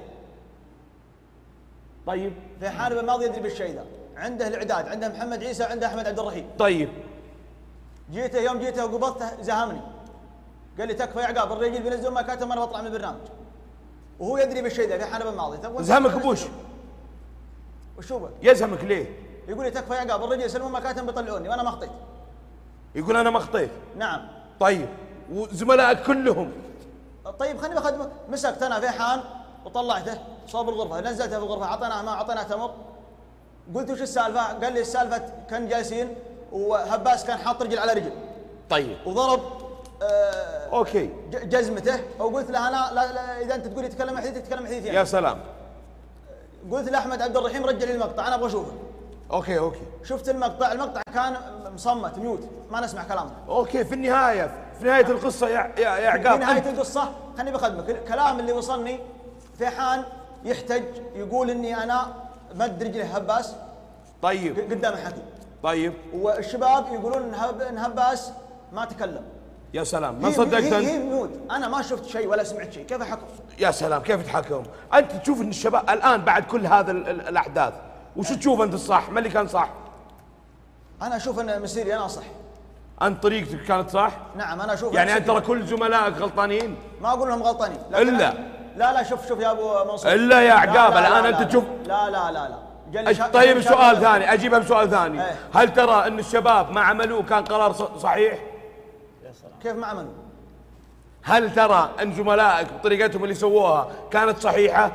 طيب فيحان بن ماضي يدري بالشيء ذا عنده الاعداد عنده محمد عيسى عنده احمد عبد الرحيم. طيب جيته يوم جيته وقبضته زهمني قال لي تكفى يا عقاب الرجل بينزل ما كاتب انا بطلع من البرنامج وهو يدري بالشيء ذا فيحان بن ماضي. زهمك ابوش وشو بك؟ يزهمك ليه؟ يقول لي تكفى يا عقاب الرجل يسلمون مكاتب بيطلعوني وانا ما خطيت. يقول انا ما خطيت نعم. طيب وزملائك كلهم طيب خليني بخدمك مسكت انا فيحان وطلعته صوب الغرفه نزلته في الغرفه اعطيناه ماء اعطيناه تمر. قلت وش السالفه؟ قال لي السالفه كان جالسين وهباس كان حاط رجل على رجل طيب وضرب آه اوكي ج- جزمته وقلت له انا لا, لا اذا انت تقول يتكلم حديث تتكلم حديث يعني. يا سلام قلت لاحمد عبد الرحيم رجع لي المقطع انا ابغى اشوفه. اوكي اوكي شفت المقطع المقطع كان مصمت ميوت ما نسمع كلامه. اوكي في النهايه في نهايه القصه يا يا, يا عقاب في نهايه أنت- القصه خليني بخدمك الكلام اللي وصلني فيحان يحتج يقول اني انا مد رجله هباس طيب قدام الحكي طيب والشباب يقولون ان هب- إن هباس ما تكلم. يا سلام ما هي- صدقت هي, هي انت ميوت انا ما شفت شيء ولا سمعت شيء كيف احكم؟ يا سلام كيف تحكم انت تشوف ان الشباب الان بعد كل هذا ال- ال- الاحداث وش تشوف انت الصح ما اللي كان صح انا اشوف ان مسيري انا صح. انت طريقتك كانت صح نعم انا اشوف يعني نفسي انت ترى كل زملائك غلطانين ما اقول لهم غلطانين لكن إلا. أنا- لا لا شوف شوف يا ابو منصور إلا يا لا عقاب، لا الآن لا أنت لا تشوف- لا لا لا لا جل شا- طيب جل سؤال شا- ثاني اجيبها بسؤال ثاني إيه. هل ترى ان الشباب ما عملوه كان قرار ص- صحيح كيف ما عملوا؟ هل ترى ان زملائك بطريقتهم اللي سووها كانت صحيحه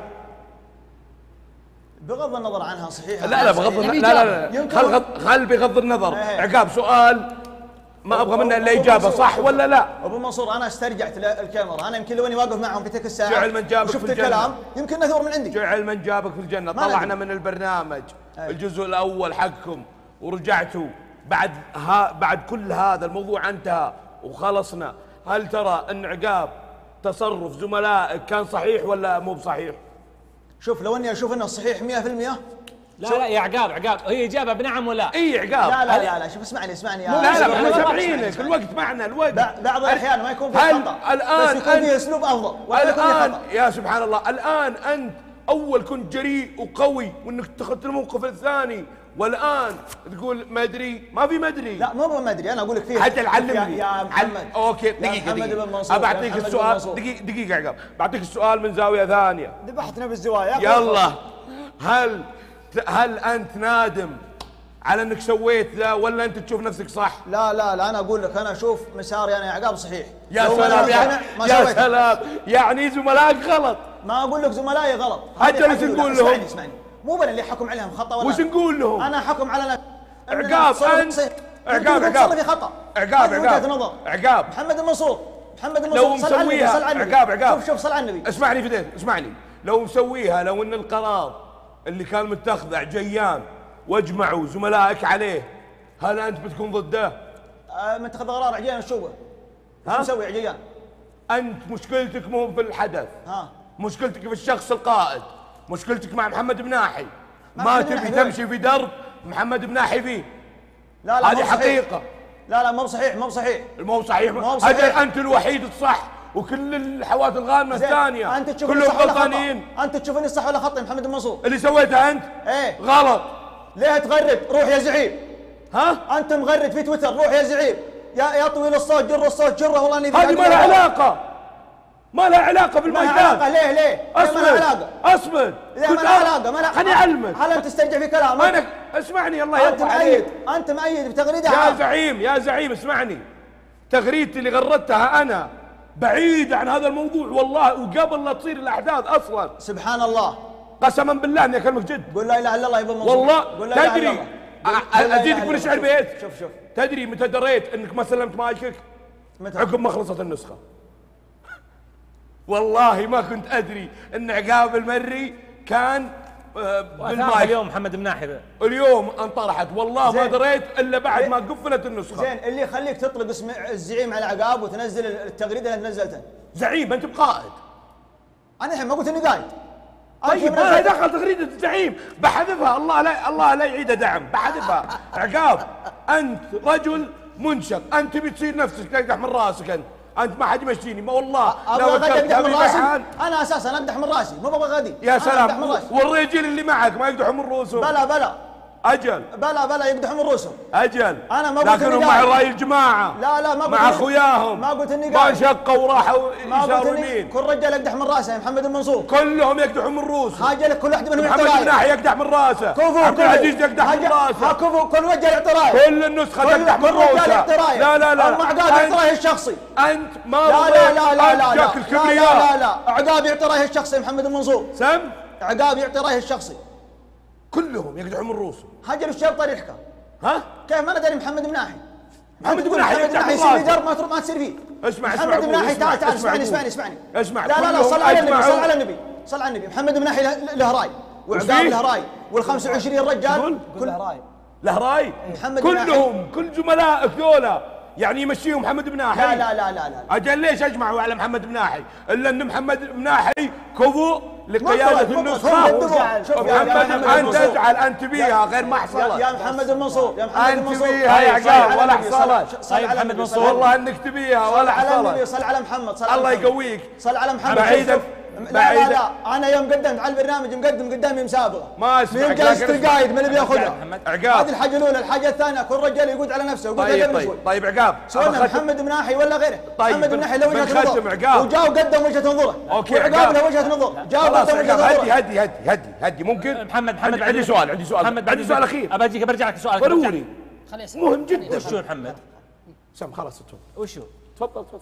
بغض النظر عنها صحيحه لا لا بغض النظر لا لا لا يمكن- خل غض- خل بغض النظر إيه. عقاب سؤال ما ابغى منه الا أبو اجابه منصور، صح ولا لا ابو منصور انا استرجعت ل- الكاميرا انا يمكن لو اني واقف معهم في تلك الساعه جعل من جابك وشفت في الجنة. الكلام يمكن نثور من عندي. جعل من جابك في الجنه ما طلعنا ندري. من البرنامج أي. الجزء الاول حقكم ورجعتوا بعد ها بعد كل هذا الموضوع انتهى وخلصنا هل ترى ان عقاب تصرف زملائك كان صحيح ولا مو بصحيح شوف لو اني اشوف انه صحيح مئة في المئة لا لا يا عقاب عقاب هي اجابه بنعم ولا اي عقاب لا لا لا لا شوف اسمعني اسمعني يا لا لا اسمعني، احنا اسمعني، سامعينك اسمعني. الوقت معنا الوقت بع- بعض الاحيان ما يكون في هل خطا الآن بس يكون أنت- في اسلوب افضل ولا يكون في الآن خطا. يا سبحان الله الآن أنت أول كنت جريء وقوي وإنك اتخذت الموقف الثاني والآن تقول ما أدري ما في ما أدري لا مو ما ادري انا اقول لك فيها حتى علمني يا, يا محمد أوكي يا دقيقة محمد دقيقة بن منصور، يا أبعطيك محمد بن السؤال منصور. دقيقة دقيقة عقاب بعطيك السؤال من زاوية ثانية ذبحتنا بالزوايا يلا هل هل أنت نادم على انك سويت ذا ولا انت تشوف نفسك صح؟ لا لا لا انا اقول لك انا اشوف مساري انا يا عقاب صحيح. يا لو سلام أنا يعني ما يا سويت. سلام يعني زملائك غلط ما اقول لك زملائي غلط. أجل هذه وش حقول نقول لك. لهم؟ اسمعني اسمعني مو انا اللي حكم عليهم خطا ولا وش نقول لهم؟ انا حكم على نفسي. عقاب انت عقاب عقاب في خطا عقاب هذه وجهة عقاب نظر. عقاب محمد المنصور محمد لو المنصور صل على النبي، مسويها صل على النبي. عقاب عقاب شوف شوف صل على النبي. اسمعني فدين اسمعني لو مسويها لو ان القرار اللي كان متخذه جيان واجمعوا زملائك عليه هل انت بتكون ضده؟ آه من اتخذ قرار عجيان الشوبه. ها؟ شو مسوي عجيان؟ انت مشكلتك مو في الحدث ها مشكلتك في الشخص القائد مشكلتك مع محمد بناحي، ما تبي تمشي في درب محمد بناحي فيه. لا لا هذه حقيقة. لا لا مو بصحيح مو بصحيح مو صحيح. أجل أنت الوحيد الصح وكل الحوادث الغامضة الثانية انت تشوفني كلهم صح ولا غلطانين. خطأ؟ انت تشوفني صح ولا خطأ يا محمد المنصور؟ اللي سويته انت ايه غلط. ليه تغرد؟ روح يا زعيم. ها؟ انت مغرد في تويتر، روح يا زعيم. يا يا طويل الصوت جر الصوت جره والله اني هذه ما لها علاقة. ما لها علاقة بالميدان. ما لها علاقة. ليه ليه؟ اصبر ما لها علاقة. اصبر. ليه ما لها علاقة؟ ما لها. خليني اعلمك. هل انت تسترجع في كلامك؟ انا اسمعني الله انت يرضى مؤيد عليك. انت مؤيد بتغريدة يا زعيم يا زعيم اسمعني. تغريدتي اللي غردتها انا بعيدة عن هذا الموضوع والله، وقبل لا تصير الاحداث اصلا. سبحان الله. قسما بالله اني اكلمك جد. قول لا اله الا الله يا ابو منصور. والله تدري ازيدك من شعر بيت. شوف شوف تدري متى دريت انك ما سلمت مايكك؟ متى؟ عقب ما خلصت النسخة. والله ما كنت ادري ان عقاب المري كان بالمايك. اليوم محمد بناحي اليوم انطرحت والله ما دريت الا بعد ما قفلت النسخة. زين اللي يخليك تطلق اسم الزعيم على عقاب وتنزل التغريدة اللي نزلتها. زعيم انت بقائد. انا الحين ما قلت اني قايد. طيب ما لها دخل تغريدة الزعيم، بحذفها. الله لا الله لا يعيد دعم، بحذفها. عقاب انت رجل منشق، انت تبي تصير نفسك تقدح من راسك. انت انت ما حد يمشيني. ما والله لو اقدح من راسي. انا اساسا اقدح من راسي مو ببغى غدي. يا سلام. والرجال اللي معك ما يقدحوا من رؤوسهم. بلا بلا اجل بلا بلا يقدحوا من رؤوسهم. اجل انا ما قلت اني لكنهم مع راي الجماعه. لا لا ما قلت مع اخوياهم. ما قلت اني ما انشقوا وراحوا يشاروا يمين. كل رجال يقدح من راسه يا محمد المنصور. كلهم يقدحوا من رؤوسهم. حاجه لك كل واحد منهم يعطي رايه. محمد بناحي يقدح من راسه. كفو عبد العزيز يقدح من راسه. كفو كل رجال يعطي رايه. كل النسخه تقدح من رؤوسه. لا لا لا اما عقاب يعطي رايه الشخصي. انت ما لا لا لا لا لا لا لا لا لا عقاب يعطي رايه الشخصي يا محمد المنصور. سم عقاب يعطي رايه الشخصي. كلهم يقدحوا من رؤوسهم. هاجر الشاب طريق يحكى. ها؟ كيف ما ندري محمد بناحي؟ محمد بناحي محمد بناحي يصير في درب ما ما تصير فيه. اسمع اسمع محمد بناحي تعال تعال اسمعني اسمعني اسمعني. اسمع لا لا لا صل على النبي صل على النبي صل على النبي. محمد بناحي له راي وعقاب له راي وال خمسة وعشرين رجال كل راي له راي. محمد كلهم كل زملائك ذولا يعني يمشيهم محمد بناحي. لا لا لا لا لا اجل ليش اجمعوا على محمد بناحي؟ الا ان محمد بناحي كفو لقيادة النسخة. محمد انت تزعل انت بيها غير ما حصلت. يا محمد المنصور يا محمد المنصور انت بيها يا عقاب ولا حصلت. صل على محمد المنصور والله انك تبيها ولا حصلت. صل على محمد صل الله يقويك. صل على محمد. بعيدا لا لا لا انا يوم قدمت على البرنامج مقدم قدامي مسابقه ما اسمع من جلسه القايد من اللي بياخذها. عقاب هذه الحاجه الاولى. الحاجه الثانيه كل رجال يقود على نفسه ويقول طيب طيب طيب عقاب سؤالنا محمد بناحي ولا غيره؟ طيب محمد بناحي له وجهه نظر عقاب وجاء وقدم وجهه نظره. اوكي وعقاب له وجهه نظر جاء وقدم وجهه نظره. هدي هدي هدي هدي هدي ممكن محمد محمد عندي سؤال عندي سؤال محمد عندي سؤال اخير. ابى اجيك برجع لك سؤالك ضروري مهم جدا. وشو محمد؟ سم خلاص تفضل. وشو؟ تفضل تفضل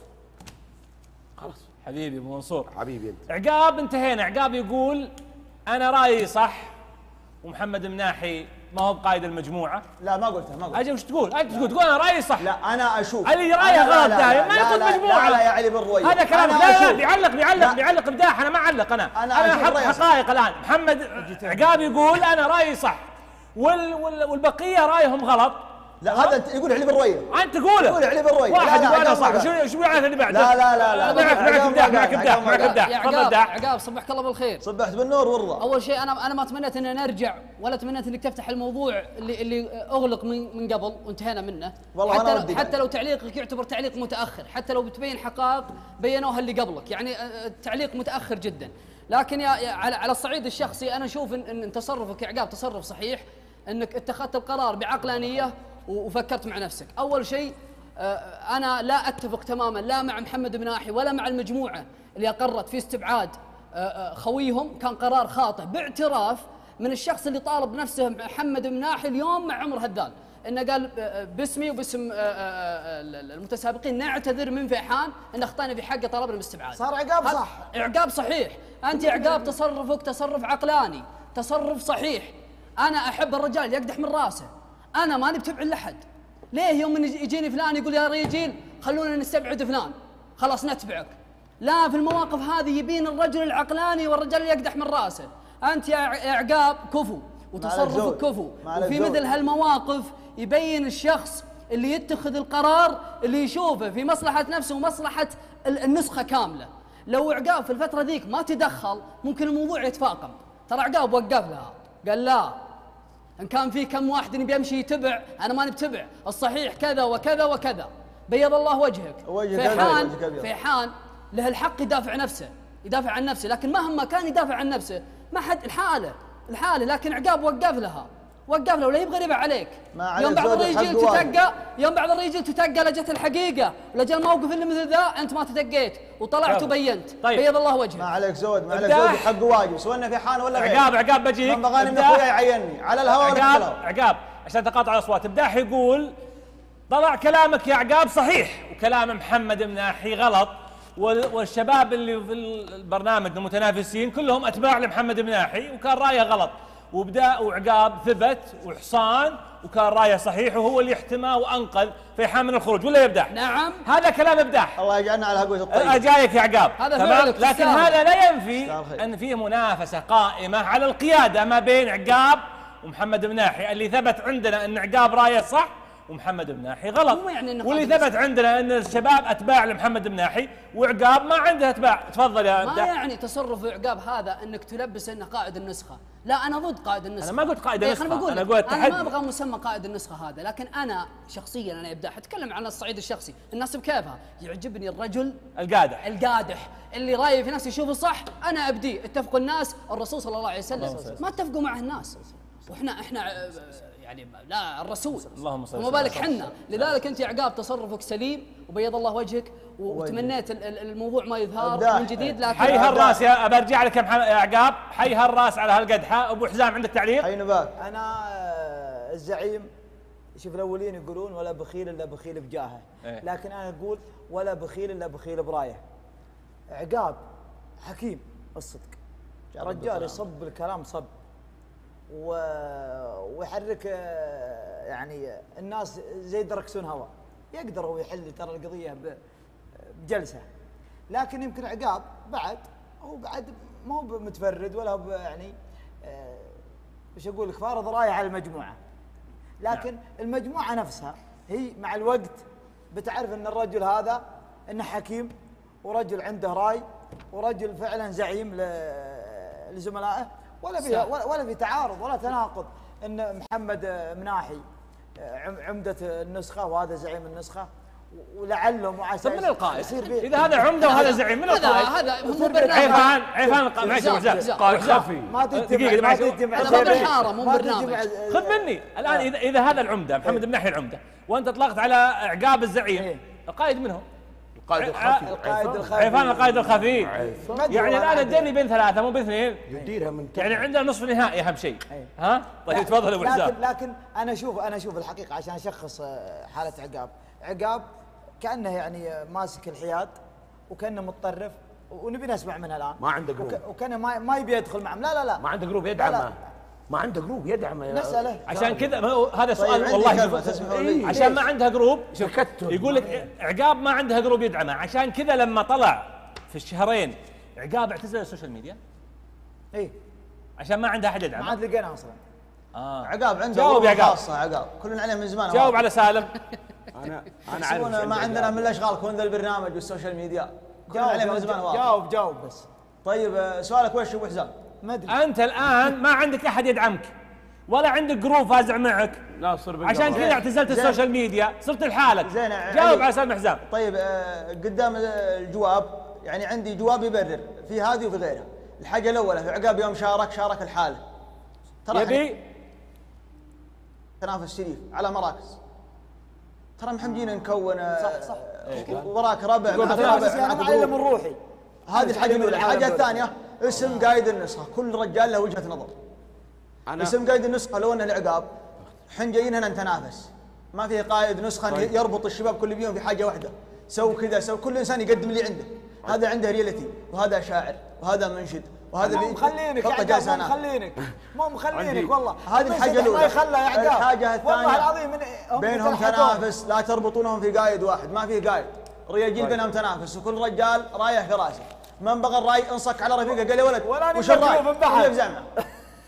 خلاص حبيبي ابو منصور. حبيبي انت. عقاب انتهينا. عقاب يقول انا رايي صح ومحمد بناحي ما هو بقائد المجموعه. لا ما قلتها ما قلت. اجل وش تقول؟ انت تقول تقول انا رايي صح. لا انا اشوف علي رايه غلط دايم ما يكون مجموعه. لا لا يا علي بن رويد هذا كلام. لا لا بيعلق بيعلق بيعلق بداح. انا ما اعلق. انا انا, أنا احط حقائق الان. محمد عقاب يقول انا رايي صح وال وال والبقيه رايهم غلط. لا هذا يقول علي بن رويد. انت تقوله. يقول علي بن رويد. واحد يقول انا صح. شو شو يعرف اللي بعده؟ لا لا لا لا معك معك بداح معك بداح معك بداح. يا عقاب عقاب صبحك الله بالخير. صبحت بالنور والرضا. اول شيء انا انا ما تمنيت ان نرجع ولا تمنيت انك تفتح الموضوع اللي اللي اغلق من من قبل وانتهينا منه. والله حتى أنا لو حتى لو تعليقك يعتبر تعليق متاخر، حتى لو بتبين حقائق بينوها اللي قبلك، يعني التعليق متاخر جدا. لكن يا على على الصعيد الشخصي انا اشوف ان, إن تصرفك يا عقاب تصرف صحيح، انك اتخذت القرار بعقلانيه وفكرت مع نفسك. اول شيء انا لا اتفق تماما لا مع محمد بناحي ولا مع المجموعه اللي اقرت في استبعاد خويهم. كان قرار خاطئ باعتراف من الشخص اللي طالب نفسه محمد بناحي اليوم مع عمر هدال، انه قال باسمي وباسم المتسابقين نعتذر من فيحان ان اخطانا في حقه طلبنا باستبعاد. صار عقاب صح. عقاب صحيح. انت يا عقاب تصرفك تصرف عقلاني، تصرف صحيح. انا احب الرجال يقدح من راسه. انا ماني بتبع لحد. ليه يوم من يجيني فلان يقول يا رجال خلونا نستبعد فلان خلاص نتبعك؟ لا، في المواقف هذه يبين الرجل العقلاني والرجال اللي يقدح من راسه. انت يا عقاب كفو وتصرفك كفو، وفي مثل هالمواقف يبين الشخص اللي يتخذ القرار اللي يشوفه في مصلحة نفسه ومصلحة النسخة كاملة. لو عقاب في الفترة ذيك ما تدخل ممكن الموضوع يتفاقم. ترى عقاب وقف لها قال لا، ان كان في كم واحد نبي يمشي يتبع، انا ما نبتبع، الصحيح كذا وكذا وكذا، بيض الله وجهك. فيحان فيحان له الحق يدافع نفسه، يدافع عن نفسه، لكن مهما كان يدافع عن نفسه ما حد الحاله الحاله، لكن عقاب وقف لها، وقف له ولا يبغى يربع عليك. يوم بعض الرجال تتقى، يوم بعض الرجال تتقى لجت الحقيقه، لجى الموقف اللي مثل ذا انت ما تتقيت وطلعت وبينت. طيب. بيض الله وجهك. ما عليك زود، ما عليك زود، حق واجب، سواء في حان ولا غير. عقاب عقاب بجيك. من بغاني من اخويا يعيني على الهواء ولا عقاب عقاب عشان تقاطع الاصوات. بداح يقول طلع كلامك يا عقاب صحيح وكلام محمد مناحي غلط، والشباب اللي في البرنامج المتنافسين كلهم اتباع لمحمد مناحي وكان رايه غلط، وبدا وعقاب ثبت وحصان وكان رايه صحيح وهو اللي احتمى وانقذ فيحان من الخروج، ولا يبدح؟ نعم هذا كلام ابداح. الله يجعلنا على هقوة الطيب. جايك يا عقاب. هذا فعلك. لكن هذا لا ينفي ان فيه منافسه قائمه على القياده ما بين عقاب ومحمد مناحي، اللي ثبت عندنا ان عقاب رايه صح ومحمد مناحي غلط، يعني واللي ثبت عندنا ان الشباب اتباع لمحمد مناحي وعقاب ما عنده اتباع. تفضل يا ما ابداع. يعني تصرف عقاب هذا انك تلبس انه قائد النسخه، لا انا ضد قائد النسخه. انا ما قلت قائد النسخه، انا, أنا اقول التحدي. انا ما ابغى مسمى قائد النسخه هذا، لكن انا شخصيا انا ابداع اتكلم عن الصعيد الشخصي، الناس بكيفها، يعجبني الرجل القادح القادح اللي رايه في نفسه يشوف الصح انا ابديه. اتفقوا الناس الرسول صلى الله عليه وسلم، ما اتفقوا معه الناس، واحنا احنا يعني لا الرسول اللهم صل وما بالك حنا. لذلك انت يا عقاب تصرفك سليم وبيض الله وجهك، وتمنيت الموضوع ما يظهر من جديد. لكن حي هالراس يا برجع لك يا عقاب، حي هالراس على هالقدحه. ابو حزام عندك تعليق؟ حي نبات. انا الزعيم شوف الاولين يقولون ولا بخيل الا بخيل بجاهه، لكن انا اقول ولا بخيل الا بخيل برايه. عقاب حكيم الصدق، رجال يصب الكلام صب و... ويحرك يعني الناس زي دركسون هواء، يقدر هو يحل ترى القضيه بجلسه، لكن يمكن عقاب بعد هو بعد ما هو متفرد ولا هو يعني ايش اقول لك فارض رايه على المجموعه، لكن نعم. المجموعه نفسها هي مع الوقت بتعرف ان الرجل هذا انه حكيم ورجل عنده راي ورجل فعلا زعيم لزملائه، ولا في ولا في تعارض ولا تناقض ان محمد مناحي عمده النسخه وهذا زعيم النسخه، ولعلهم وعسى من القائد اذا هذا عمده وهذا زعيم من القائد. هذا مو برنامج عيفان عيفان معلش قائد خفي ما تجي ما تجي مع الحاره مو برنامج. خذ مني الان اذا اذا هذا العمده محمد مناحي العمده وانت اطلقت على عقاب الزعيم، القائد من هو؟ القائد الخفي. القائد الخفي عيفان القائد الخفي. يعني الان اديني بين ثلاثه مو باثنين، يديرها من يعني عندنا نصف نهائي اهم شيء. ها طيب تفضل ابو حسام. لكن لكن انا اشوف انا اشوف الحقيقه عشان اشخص حاله عقاب، عقاب كانه يعني ماسك الحياد وكانه متطرف، ونبي نسمع منه الان. ما عنده جروب وكانه ما ما يبي يدخل معهم. لا لا لا ما عنده جروب يدعمه، ما عنده جروب يدعمه. نساله عشان كذا هذا سؤال والله إيه؟ عشان ما عندها جروب. يقول لك عقاب ما عندها جروب يدعمه، عشان كذا لما طلع في الشهرين عقاب اعتزل السوشيال ميديا. اي عشان ما عندها احد يدعمه. ما عاد لقينا اصلا. اه عقاب عنده جاوب خاصه. عقاب كلنا عليه من زمان. جاوب على سالم. انا انا عارف ما عندنا من الاشغال كون ذا البرنامج والسوشيال ميديا كلنا عليه من زمان. جاوب جاوب بس. طيب سؤالك وش ابو حزام؟ ما ادري. انت الان ما عندك احد يدعمك ولا عندك جروب فازع معك، عشان كذا اعتزلت السوشيال ميديا صرت لحالك. جاوب على سالم حزام. طيب آه قدام الجواب يعني عندي جواب يبرر في هذه وفي غيرها. الحاجه الاولى في عقاب يوم شارك شارك الحاله ترى يبي تنافس شريف على مراكز، ترى محمدين نكون صح صح وراك ربع انا معلم من روحي. هذه الحاجه الاولى. الحاجه الثانيه اسم قائد النسخه، كل رجال له وجهه نظر. أنا اسم قائد النسخه لو انه العقاب حين جايين هنا نتنافس، ما في قائد نسخه طيب. يربط الشباب كل بيهم في حاجه واحده، سو كذا سو، كل انسان يقدم اللي عنده. هذا عنده ريالتي وهذا شاعر وهذا منشد وهذا مو مخلينك يا عقاب، مو مخلينك مو مخلينك والله. هذه الحاجه الاولى. ما يخلى يا عقاب. الحاجه الثانيه والله العظيم من بينهم تنافس، لا تربطونهم في قائد واحد، ما في قائد. رجال بينهم تنافس وكل رجال رايه في راسه. من بغى الراي انصك على رفيقه قال يا ولد ولا وش الراي؟ ولا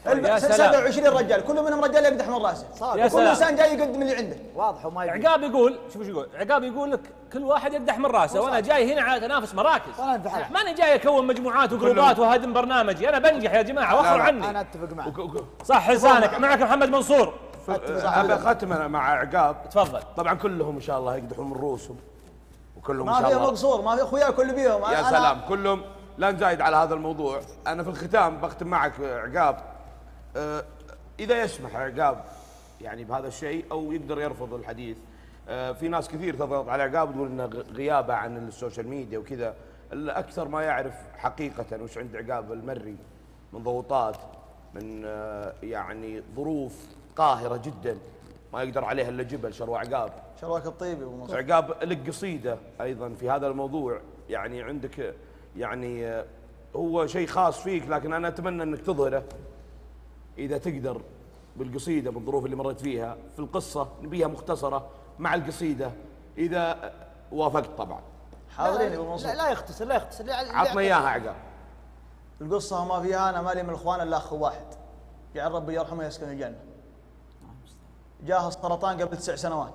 يا سلام. سبعة وعشرين رجال كل منهم رجال يقدح من راسه، كل انسان جاي يقدم اللي عنده. واضح وما يقول. عقاب يقول شوف ايش يقول، عقاب يقول لك كل واحد يقدح من راسه، وانا جاي هنا على تنافس مراكز، ماني جاي اكون مجموعات وجروبات وهدم برنامجي، انا بنجح يا جماعه وخروا عني. انا اتفق معك. صح لسانك. معك محمد منصور. ابى اختم انا مع عقاب. تفضل. طبعا كلهم ان شاء الله يقدحون من رؤوسهم وكلهم ما ان شاء في الله مقصور، ما في اخويا كل بيهم. يا سلام كلهم. لا نزايد على هذا الموضوع. انا في الختام بختم معك عقاب. أه اذا يسمح عقاب يعني بهذا الشيء او يقدر يرفض الحديث. أه في ناس كثير تضغط على عقاب تقول انه غيابه عن السوشيال ميديا وكذا، اكثر ما يعرف حقيقه وش عند عقاب المري من ضغوطات، من أه يعني ظروف قاهره جدا ما يقدر عليها الا جبل. شروى عقاب شرواك الطيبي عقاب لك قصيده ايضا في هذا الموضوع، يعني عندك يعني هو شيء خاص فيك، لكن انا اتمنى انك تظهره اذا تقدر بالقصيده بالظروف اللي مريت فيها. في القصه نبيها مختصره مع القصيده اذا وافقت طبعا. حاضرين ابو منصور. لا, لا يختصر لا يختصر. عطنا اياها عقاب. القصه ما فيها انا مالي من الاخوان الا اخ واحد، جعل ربي يرحمه يسكن الجنه. جاه السرطان قبل تسع سنوات،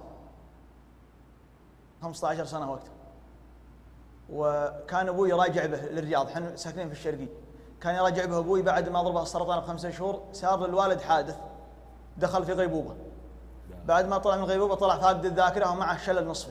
خمسة عشر سنه وقتها، وكان ابوي يراجع به للرياض، احنا ساكنين في الشرقي. كان يراجع به ابوي بعد ما ضربه السرطان بخمسة شهور، صار للوالد حادث، دخل في غيبوبه. بعد ما طلع من الغيبوبه طلع فاقد الذاكره ومعه شلل نصفي.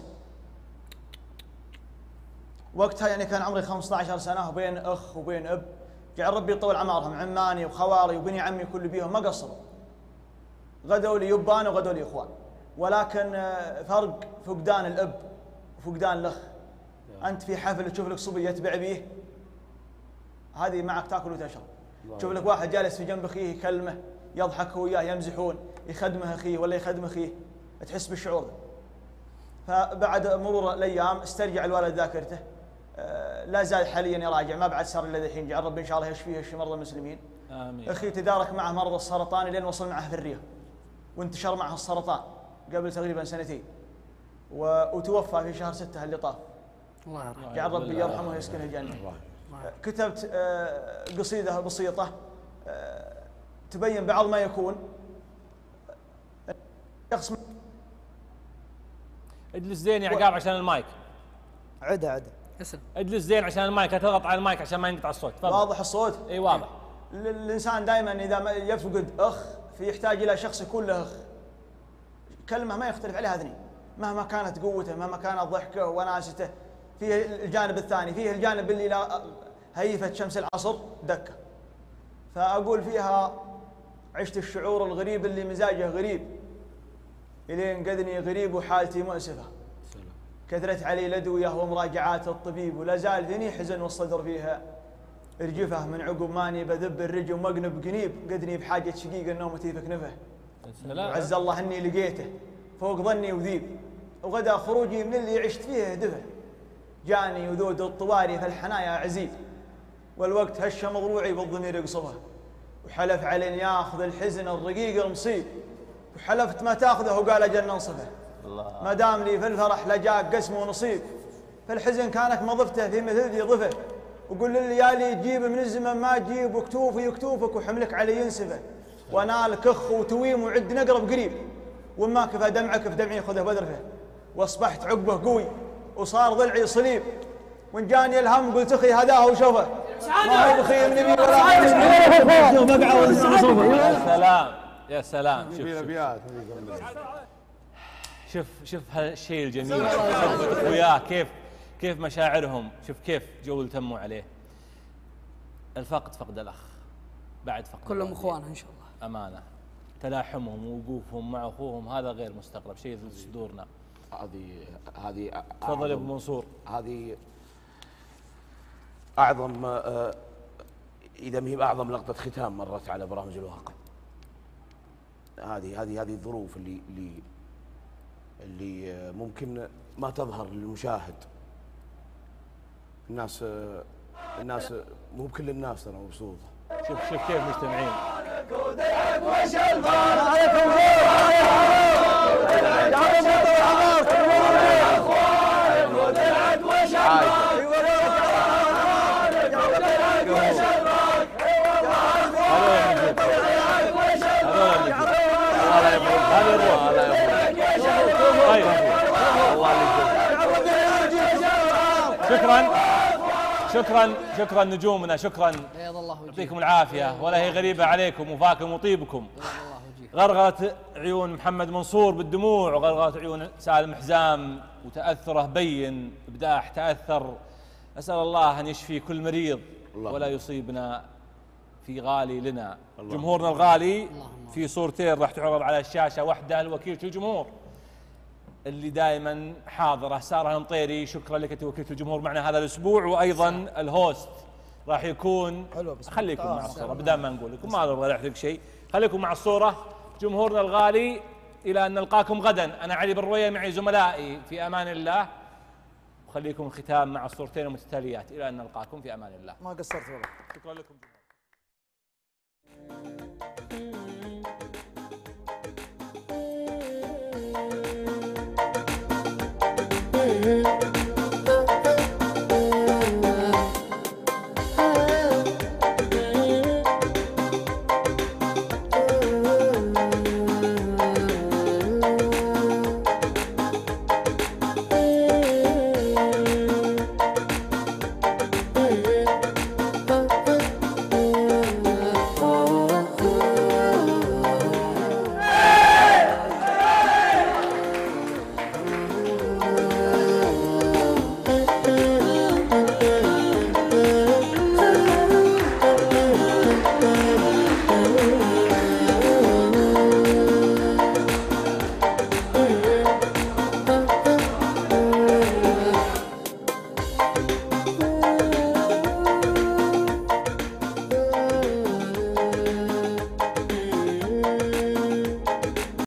وقتها يعني كان عمري خمسة عشر سنه وبين اخ وبين اب، جعل ربي يطول عمرهم، عماني وخواري وبني عمي كل بيهم ما قصروا. غدوا لي يبان وغدوا لي اخوان، ولكن فرق فقدان الاب وفقدان الاخ. انت في حفل تشوف لك صبي يتبع بيه، هذه معك تاكل وتشرب. تشوف لك واحد جالس في جنب اخيه يكلمه يضحك وياه يمزحون، يخدمه اخيه ولا يخدم اخيه، تحس بالشعور. فبعد مرور الايام استرجع الوالد ذاكرته، آه لا زال حاليا يراجع، ما بعد صار الا الحين. جعل ربي ان شاء الله يشفيه ويشفي مرضى المسلمين. امين. اخي تدارك معه مرض السرطان لين وصل معه في الرئه، وانتشر معه السرطان قبل تقريبا سنتين، وتوفى في شهر ستة اللي طاف. الله يرحمه. جعل ربي يرحمه ويسكنه الجنه. كتبت آه قصيده بسيطه آه تبين بعض ما يكون. شخص اجلس زين يا عقاب عشان المايك. عدا عدا اسلم. اجلس زين عشان المايك، تضغط على المايك عشان ما ينقطع الصوت. تفضل. واضح الصوت؟ اي واضح. الانسان دائما اذا ما يفقد اخ في يحتاج الى شخص يكون له اخ. كلمه ما يختلف عليها اثنين، مهما كانت قوته، مهما كانت ضحكه وناسته. فيه الجانب الثاني، فيه الجانب اللي لا هيفت شمس العصر دكه. فاقول فيها عشت الشعور الغريب اللي مزاجه غريب، الين قدني غريب وحالتي مؤسفه. كثرت علي الادويه ومراجعات الطبيب، ولا زال فيني حزن والصدر فيها ارجفه. من عقب ماني بذب الرجم واقنب قنيب، قدني بحاجه شقيق النوم تيفك نفه. عز الله اني لقيته فوق ظني وذيب، وغدا خروجي من اللي عشت فيه دفه. جاني وذود الطواري في الحنايا عزيز، والوقت هش مضروعي بالضمير يقصفه. وحلف علي ان ياخذ الحزن الرقيق المصيب، وحلفت ما تاخذه وقال اجل ننصفه. ما دام لي في الفرح لجاك قسم ونصيب، فالحزن كانت مضفته في مثل ذي ضفه. وقل لليالي تجيب من الزمن ما تجيب، وكتوفي يكتوفك وحملك علي ينسفه. وانالك اخ وتويم وعد نقرب قريب، وما كفى دمعك في دمعي خذه بذرفه. واصبحت عقبه قوي وصار ضلعي صليب، وان جاني الهم قلت اخي هداه وشوفه. ما هو بخيم نبي ولا يا سلام يا سلام. شوف شوف شوف هالشيء الجميل، شوف وياه كيف كيف مشاعرهم، شوف كيف جو تموا عليه. الفقد فقد الاخ بعد فقد كلهم اخوان ان شاء الله. امانه تلاحمهم ووقوفهم مع اخوهم هذا غير مستغرب، شيء في صدورنا. هذه هذه تفضل يا ابو منصور. هذه اعظم آه اذا ما هي باعظم لقطه ختام مرت على برامج الواقع. هذه هذه هذه الظروف اللي اللي اللي ممكن ما تظهر للمشاهد. الناس الناس مو بكل الناس ترى مبسوطه. شوف شوف كيف مجتمعين. شكرا شكرا شكرا نجومنا، شكرا، بيض الله وجهك، يعطيكم العافيه، ولا هي غريبه عليكم، وفاكم وطيبكم. غرغرة عيون محمد منصور بالدموع، وغرغرة عيون سالم حزام وتاثره بين، ابداح تاثر. اسال الله ان يشفي كل مريض ولا يصيبنا في غالي لنا. جمهورنا الغالي في صورتين راح تعرض على الشاشه، واحده الوكيل الجمهور اللي دائما حاضره ساره المطيري، شكرا لك انت وكيله الجمهور معنا هذا الاسبوع، وايضا الهوست راح يكون، خليكم مع الصوره بدل ما نقول لكم، ما ابغى احرق شيء، خليكم مع الصوره. جمهورنا الغالي الى ان نلقاكم غدا، انا علي بن رويه معي زملائي في امان الله، وخليكم الختام مع الصورتين المتتاليات الى ان نلقاكم في امان الله. ما قصرت والله. شكرا لكم.